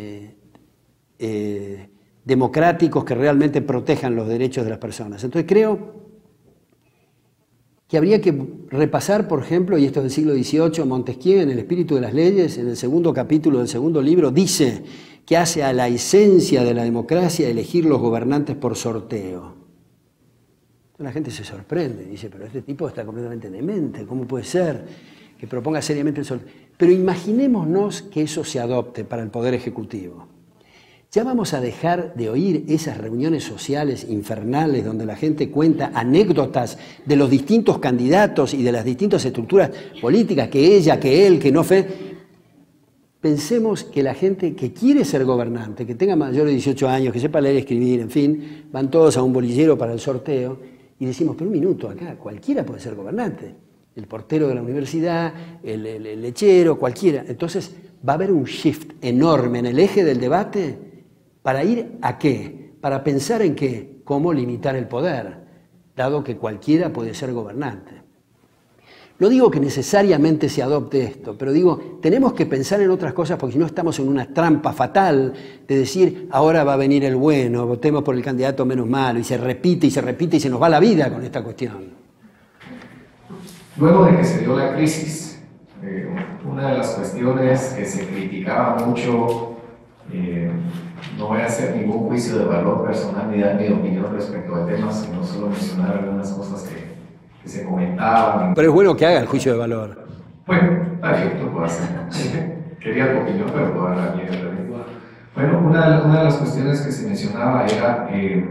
democráticos que realmente protejan los derechos de las personas. Entonces creo que habría que repasar, por ejemplo, y esto es del siglo XVIII, Montesquieu en El espíritu de las leyes, en el segundo capítulo del segundo libro, dice que hace a la esencia de la democracia elegir los gobernantes por sorteo. Entonces la gente se sorprende, dice, pero este tipo está completamente demente, ¿cómo puede ser que proponga seriamente el sorteo? Pero imaginémonos que eso se adopte para el Poder Ejecutivo. Ya vamos a dejar de oír esas reuniones sociales infernales donde la gente cuenta anécdotas de los distintos candidatos y de las distintas estructuras políticas, que ella, que él, que no fue. Pensemos que la gente que quiere ser gobernante, que tenga mayor de 18 años, que sepa leer y escribir, en fin, van todos a un bolillero para el sorteo y decimos, pero un minuto, acá cualquiera puede ser gobernante. El portero de la universidad, el lechero, cualquiera. Entonces va a haber un shift enorme en el eje del debate. ¿Para ir a qué? Para pensar en qué, cómo limitar el poder, dado que cualquiera puede ser gobernante. No digo que necesariamente se adopte esto, pero digo, tenemos que pensar en otras cosas porque si no estamos en una trampa fatal de decir, ahora va a venir el bueno, votemos por el candidato menos malo, y se repite y se repite y se nos va la vida con esta cuestión.
Luego de que se dio la crisis, una de las cuestiones que se criticaba mucho, no voy a hacer ningún juicio de valor personal ni dar mi opinión respecto al tema, sino solo mencionar algunas cosas que se comentaban.
Pero es bueno que haga el juicio de valor.
Bueno, está bien, lo puedo hacer. Quería tu opinión, pero puedo dar la mía también. Bueno, una de las cuestiones que se mencionaba era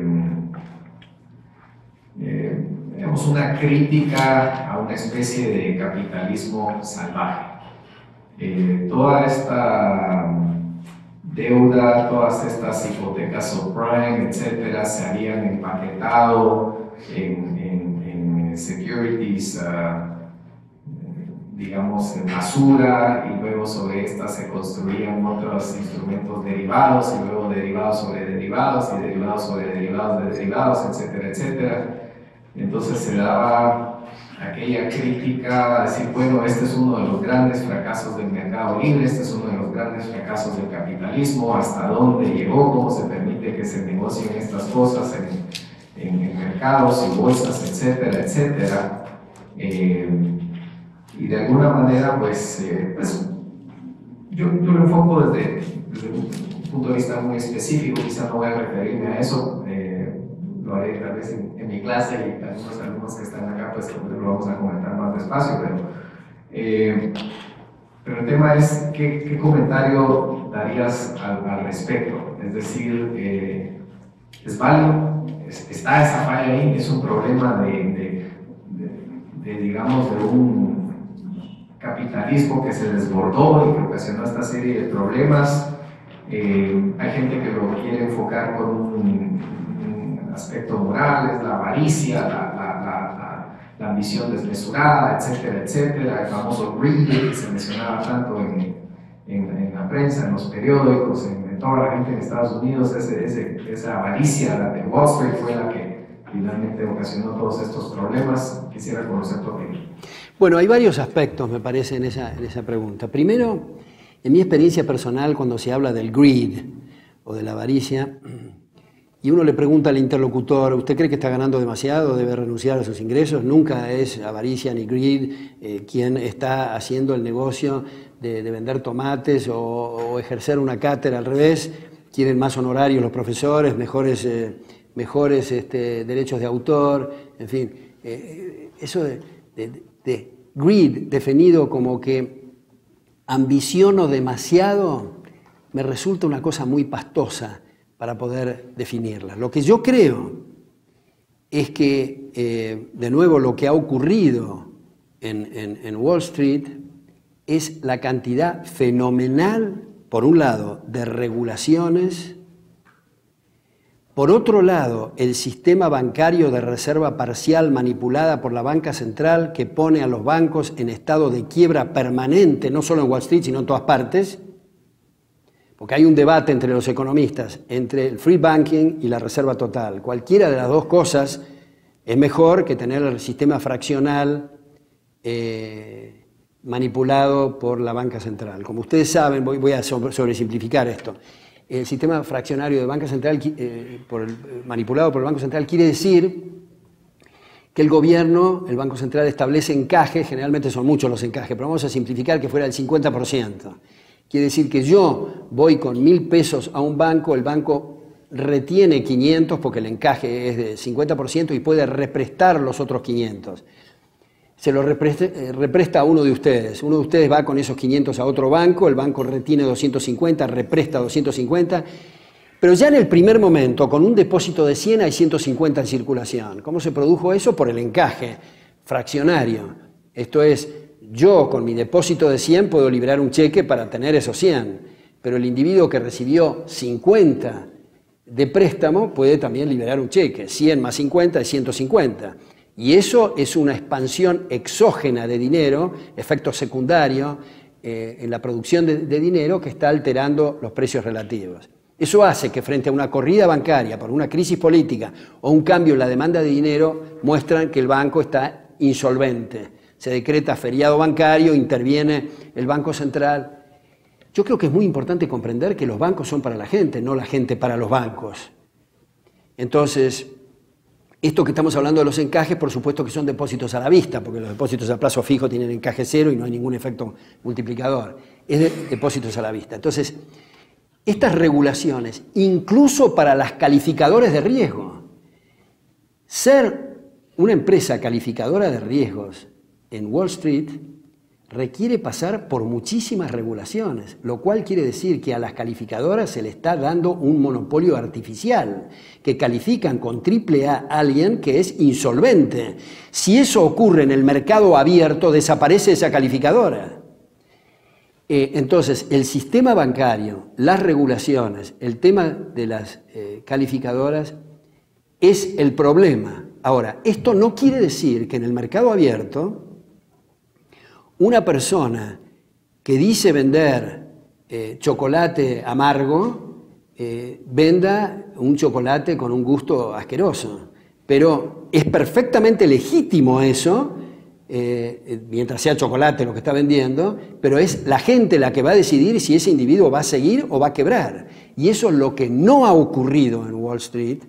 digamos, una crítica a una especie de capitalismo salvaje. Toda esta deuda, todas estas hipotecas subprime, etcétera, se habían empaquetado en securities, digamos, en basura, y luego sobre estas se construían otros instrumentos derivados, y luego derivados sobre derivados, y derivados sobre derivados de derivados, etcétera, etcétera. Entonces se daba aquella crítica a decir, bueno, este es uno de los grandes fracasos del mercado libre, este es uno de los grandes fracasos del capitalismo, hasta dónde llegó, cómo se permite que se negocien estas cosas en mercados y bolsas, etcétera, etcétera. Y de alguna manera, pues yo lo enfoco desde un punto de vista muy específico, quizá no voy a referirme a eso, lo haré tal vez en mi clase y algunos alumnos que están acá, pues lo vamos a comentar más despacio, pero el tema es, ¿qué comentario darías al respecto? Es decir, ¿es válido? ¿Está esa falla ahí? ¿Es un problema digamos, de un capitalismo que se desbordó y que ocasionó esta serie de problemas? Hay gente que lo quiere enfocar con un aspecto moral, es la avaricia, la ambición desmesurada, etcétera, etcétera, el famoso greed que se mencionaba tanto en la prensa, en los periódicos, en toda la gente en Estados Unidos. Esa avaricia, la de Wall Street, fue la que finalmente ocasionó todos estos problemas. Quisiera conocer tu opinión.
Bueno, hay varios aspectos, me parece, en esa pregunta. Primero, en mi experiencia personal, cuando se habla del greed o de la avaricia, y uno le pregunta al interlocutor, ¿usted cree que está ganando demasiado? ¿Debe renunciar a sus ingresos? Nunca es avaricia ni greed quien está haciendo el negocio de vender tomates o ejercer una cátedra. Al revés, quieren más honorarios los profesores, mejores derechos de autor, en fin. Eso de greed definido como que ambiciono demasiado me resulta una cosa muy pastosa para poder definirla. Lo que yo creo es que, de nuevo, lo que ha ocurrido en Wall Street es la cantidad fenomenal, por un lado, de regulaciones, por otro lado, el sistema bancario de reserva parcial manipulada por la banca central que pone a los bancos en estado de quiebra permanente, no solo en Wall Street, sino en todas partes, porque hay un debate entre los economistas, entre el free banking y la reserva total. Cualquiera de las dos cosas es mejor que tener el sistema fraccional manipulado por la banca central. Como ustedes saben, voy a sobresimplificar esto. El sistema fraccionario de banca central, manipulado por el Banco Central, quiere decir que el gobierno, el Banco Central, establece encajes, generalmente son muchos los encajes, pero vamos a simplificar que fuera el 50%. Quiere decir que yo voy con 1.000 pesos a un banco, el banco retiene 500 porque el encaje es de 50% y puede represtar los otros 500. Se lo represta a uno de ustedes. Uno de ustedes va con esos 500 a otro banco, el banco retiene 250, represta 250, pero ya en el primer momento, con un depósito de 100 hay 150 en circulación. ¿Cómo se produjo eso? Por el encaje fraccionario. Esto es, yo con mi depósito de 100 puedo liberar un cheque para tener esos 100, pero el individuo que recibió 50 de préstamo puede también liberar un cheque. 100 más 50 es 150. Y eso es una expansión exógena de dinero, efecto secundario en la producción de dinero que está alterando los precios relativos. Eso hace que frente a una corrida bancaria por una crisis política o un cambio en la demanda de dinero, muestran que el banco está insolvente. Se decreta feriado bancario, interviene el Banco Central. Yo creo que es muy importante comprender que los bancos son para la gente, no la gente para los bancos. Entonces, esto que estamos hablando de los encajes, por supuesto que son depósitos a la vista, porque los depósitos a plazo fijo tienen encaje cero y no hay ningún efecto multiplicador. Es de depósitos a la vista. Entonces, estas regulaciones, incluso para las calificadoras de riesgo, ser una empresa calificadora de riesgos en Wall Street requiere pasar por muchísimas regulaciones, lo cual quiere decir que a las calificadoras se le está dando un monopolio artificial, que califican con AAA a alguien que es insolvente. Si eso ocurre en el mercado abierto, desaparece esa calificadora. Entonces, el sistema bancario, las regulaciones, el tema de las calificadoras es el problema. Ahora, esto no quiere decir que en el mercado abierto una persona que dice vender chocolate amargo venda un chocolate con un gusto asqueroso. Pero es perfectamente legítimo eso, mientras sea chocolate lo que está vendiendo, pero es la gente la que va a decidir si ese individuo va a seguir o va a quebrar. Y eso es lo que no ha ocurrido en Wall Street,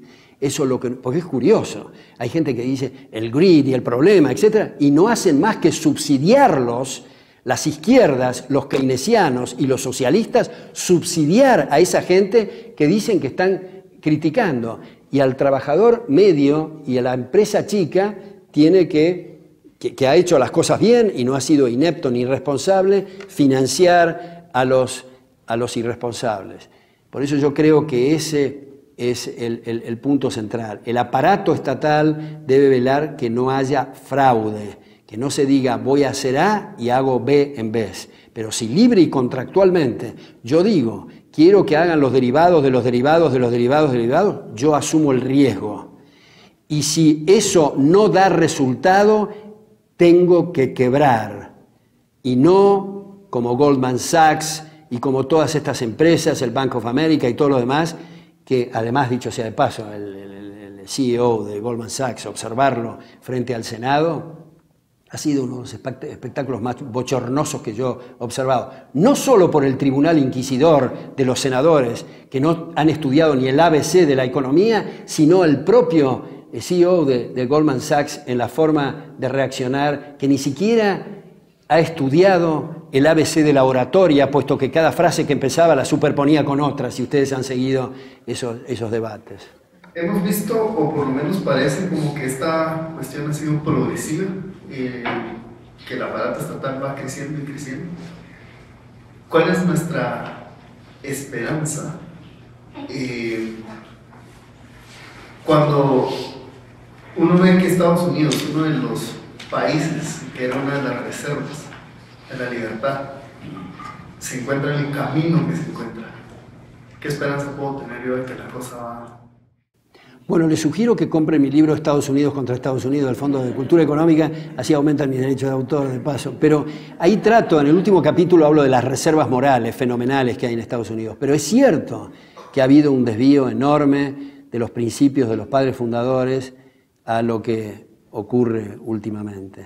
Eso porque es curioso. Hay gente que dice el greed y el problema, etc. Y no hacen más que subsidiarlos, las izquierdas, los keynesianos y los socialistas, subsidiar a esa gente que dicen que están criticando. Y al trabajador medio y a la empresa chica tiene que ha hecho las cosas bien y no ha sido inepto ni irresponsable, financiar a los irresponsables. Por eso yo creo que ese es el punto central. El aparato estatal debe velar que no haya fraude, que no se diga voy a hacer A y hago B en vez. Pero si libre y contractualmente yo digo quiero que hagan los derivados de los derivados de los derivados de derivados, yo asumo el riesgo. Y si eso no da resultado, tengo que quebrar. Y no como Goldman Sachs y como todas estas empresas, el Bank of America y todo lo demás, que además, dicho sea de paso, el CEO de Goldman Sachs, observarlo frente al Senado, ha sido uno de los espectáculos más bochornosos que yo he observado. No solo por el tribunal inquisidor de los senadores, que no han estudiado ni el ABC de la economía, sino el propio CEO de Goldman Sachs en la forma de reaccionar, que ni siquiera ha estudiado el ABC de la oratoria, puesto que cada frase que empezaba la superponía con otras, y ustedes han seguido esos debates.
Hemos visto, o por lo menos parece como que esta cuestión ha sido progresiva, que el aparato estatal va creciendo y creciendo. ¿Cuál es nuestra esperanza cuando uno ve que Estados Unidos, uno de los países que era una de las reservas de la libertad, se encuentra en el camino que se encuentra? ¿Qué esperanza puedo tener yo de que la cosa va?
Bueno, les sugiero que compren mi libro Estados Unidos contra Estados Unidos del Fondo de Cultura Económica, así aumentan mis derechos de autor de paso. Pero ahí trato, en el último capítulo hablo de las reservas morales fenomenales que hay en Estados Unidos. Pero es cierto que ha habido un desvío enorme de los principios de los padres fundadores a lo que ocurre últimamente.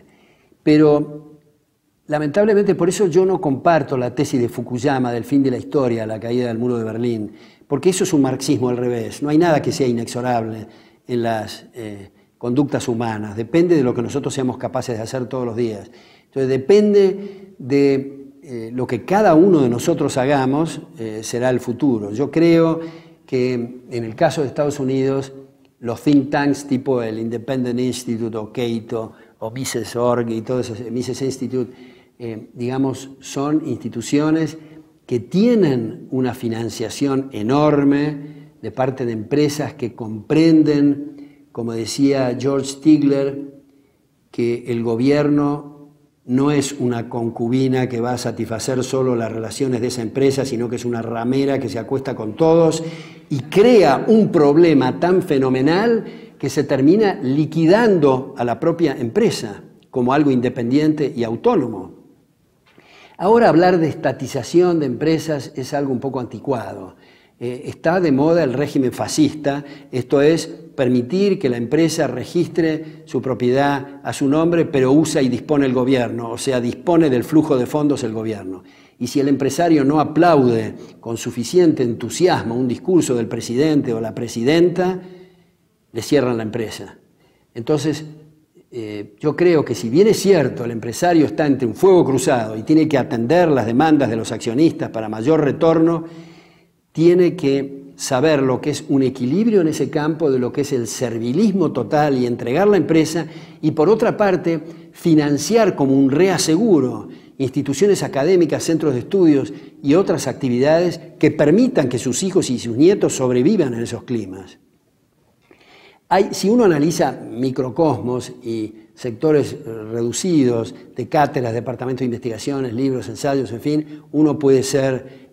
Pero lamentablemente por eso yo no comparto la tesis de Fukuyama del fin de la historia, la caída del muro de Berlín, porque eso es un marxismo al revés. No hay nada que sea inexorable en las conductas humanas. Depende de lo que nosotros seamos capaces de hacer todos los días. Entonces depende de lo que cada uno de nosotros hagamos, será el futuro. Yo creo que en el caso de Estados Unidos, los think tanks tipo el Independent Institute o Cato o Mises.org y todo eso, Mises Institute, digamos, son instituciones que tienen una financiación enorme de parte de empresas que comprenden, como decía George Stigler, que el gobierno no es una concubina que va a satisfacer solo las relaciones de esa empresa, sino que es una ramera que se acuesta con todos y crea un problema tan fenomenal que se termina liquidando a la propia empresa como algo independiente y autónomo. Ahora hablar de estatización de empresas es algo un poco anticuado. Está de moda el régimen fascista, esto es permitir que la empresa registre su propiedad a su nombre, pero usa y dispone el gobierno, o sea, dispone del flujo de fondos el gobierno. Y si el empresario no aplaude con suficiente entusiasmo un discurso del presidente o la presidenta, le cierran la empresa. Entonces, yo creo que si bien es cierto, el empresario está entre un fuego cruzado y tiene que atender las demandas de los accionistas para mayor retorno, tiene que saber lo que es un equilibrio en ese campo de lo que es el servilismo total y entregar la empresa, y por otra parte, financiar como un reaseguro instituciones académicas, centros de estudios y otras actividades que permitan que sus hijos y sus nietos sobrevivan en esos climas. Si uno analiza microcosmos y sectores reducidos de cátedras, departamentos de investigaciones, libros, ensayos, en fin, uno puede ser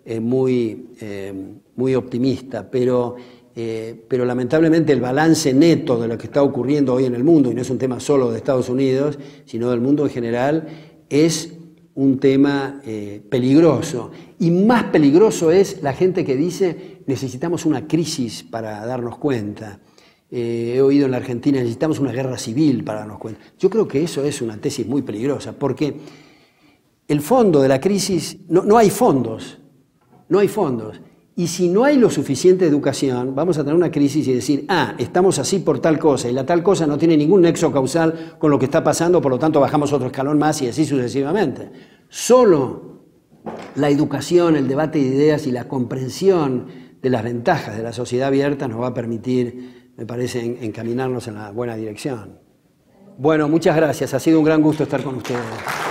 muy optimista, pero lamentablemente el balance neto de lo que está ocurriendo hoy en el mundo, y no es un tema solo de Estados Unidos, sino del mundo en general, es un tema peligroso. Y más peligroso es la gente que dice necesitamos una crisis para darnos cuenta. He oído en la Argentina, necesitamos una guerra civil para darnos cuenta. Yo creo que eso es una tesis muy peligrosa, porque el fondo de la crisis, no hay fondos, Y si no hay lo suficiente educación, vamos a tener una crisis y decir, estamos así por tal cosa, y la tal cosa no tiene ningún nexo causal con lo que está pasando, por lo tanto bajamos otro escalón más y así sucesivamente. Solo la educación, el debate de ideas y la comprensión de las ventajas de la sociedad abierta nos va a permitir, me parece, encaminarnos en la buena dirección. Bueno, muchas gracias. Ha sido un gran gusto estar con ustedes.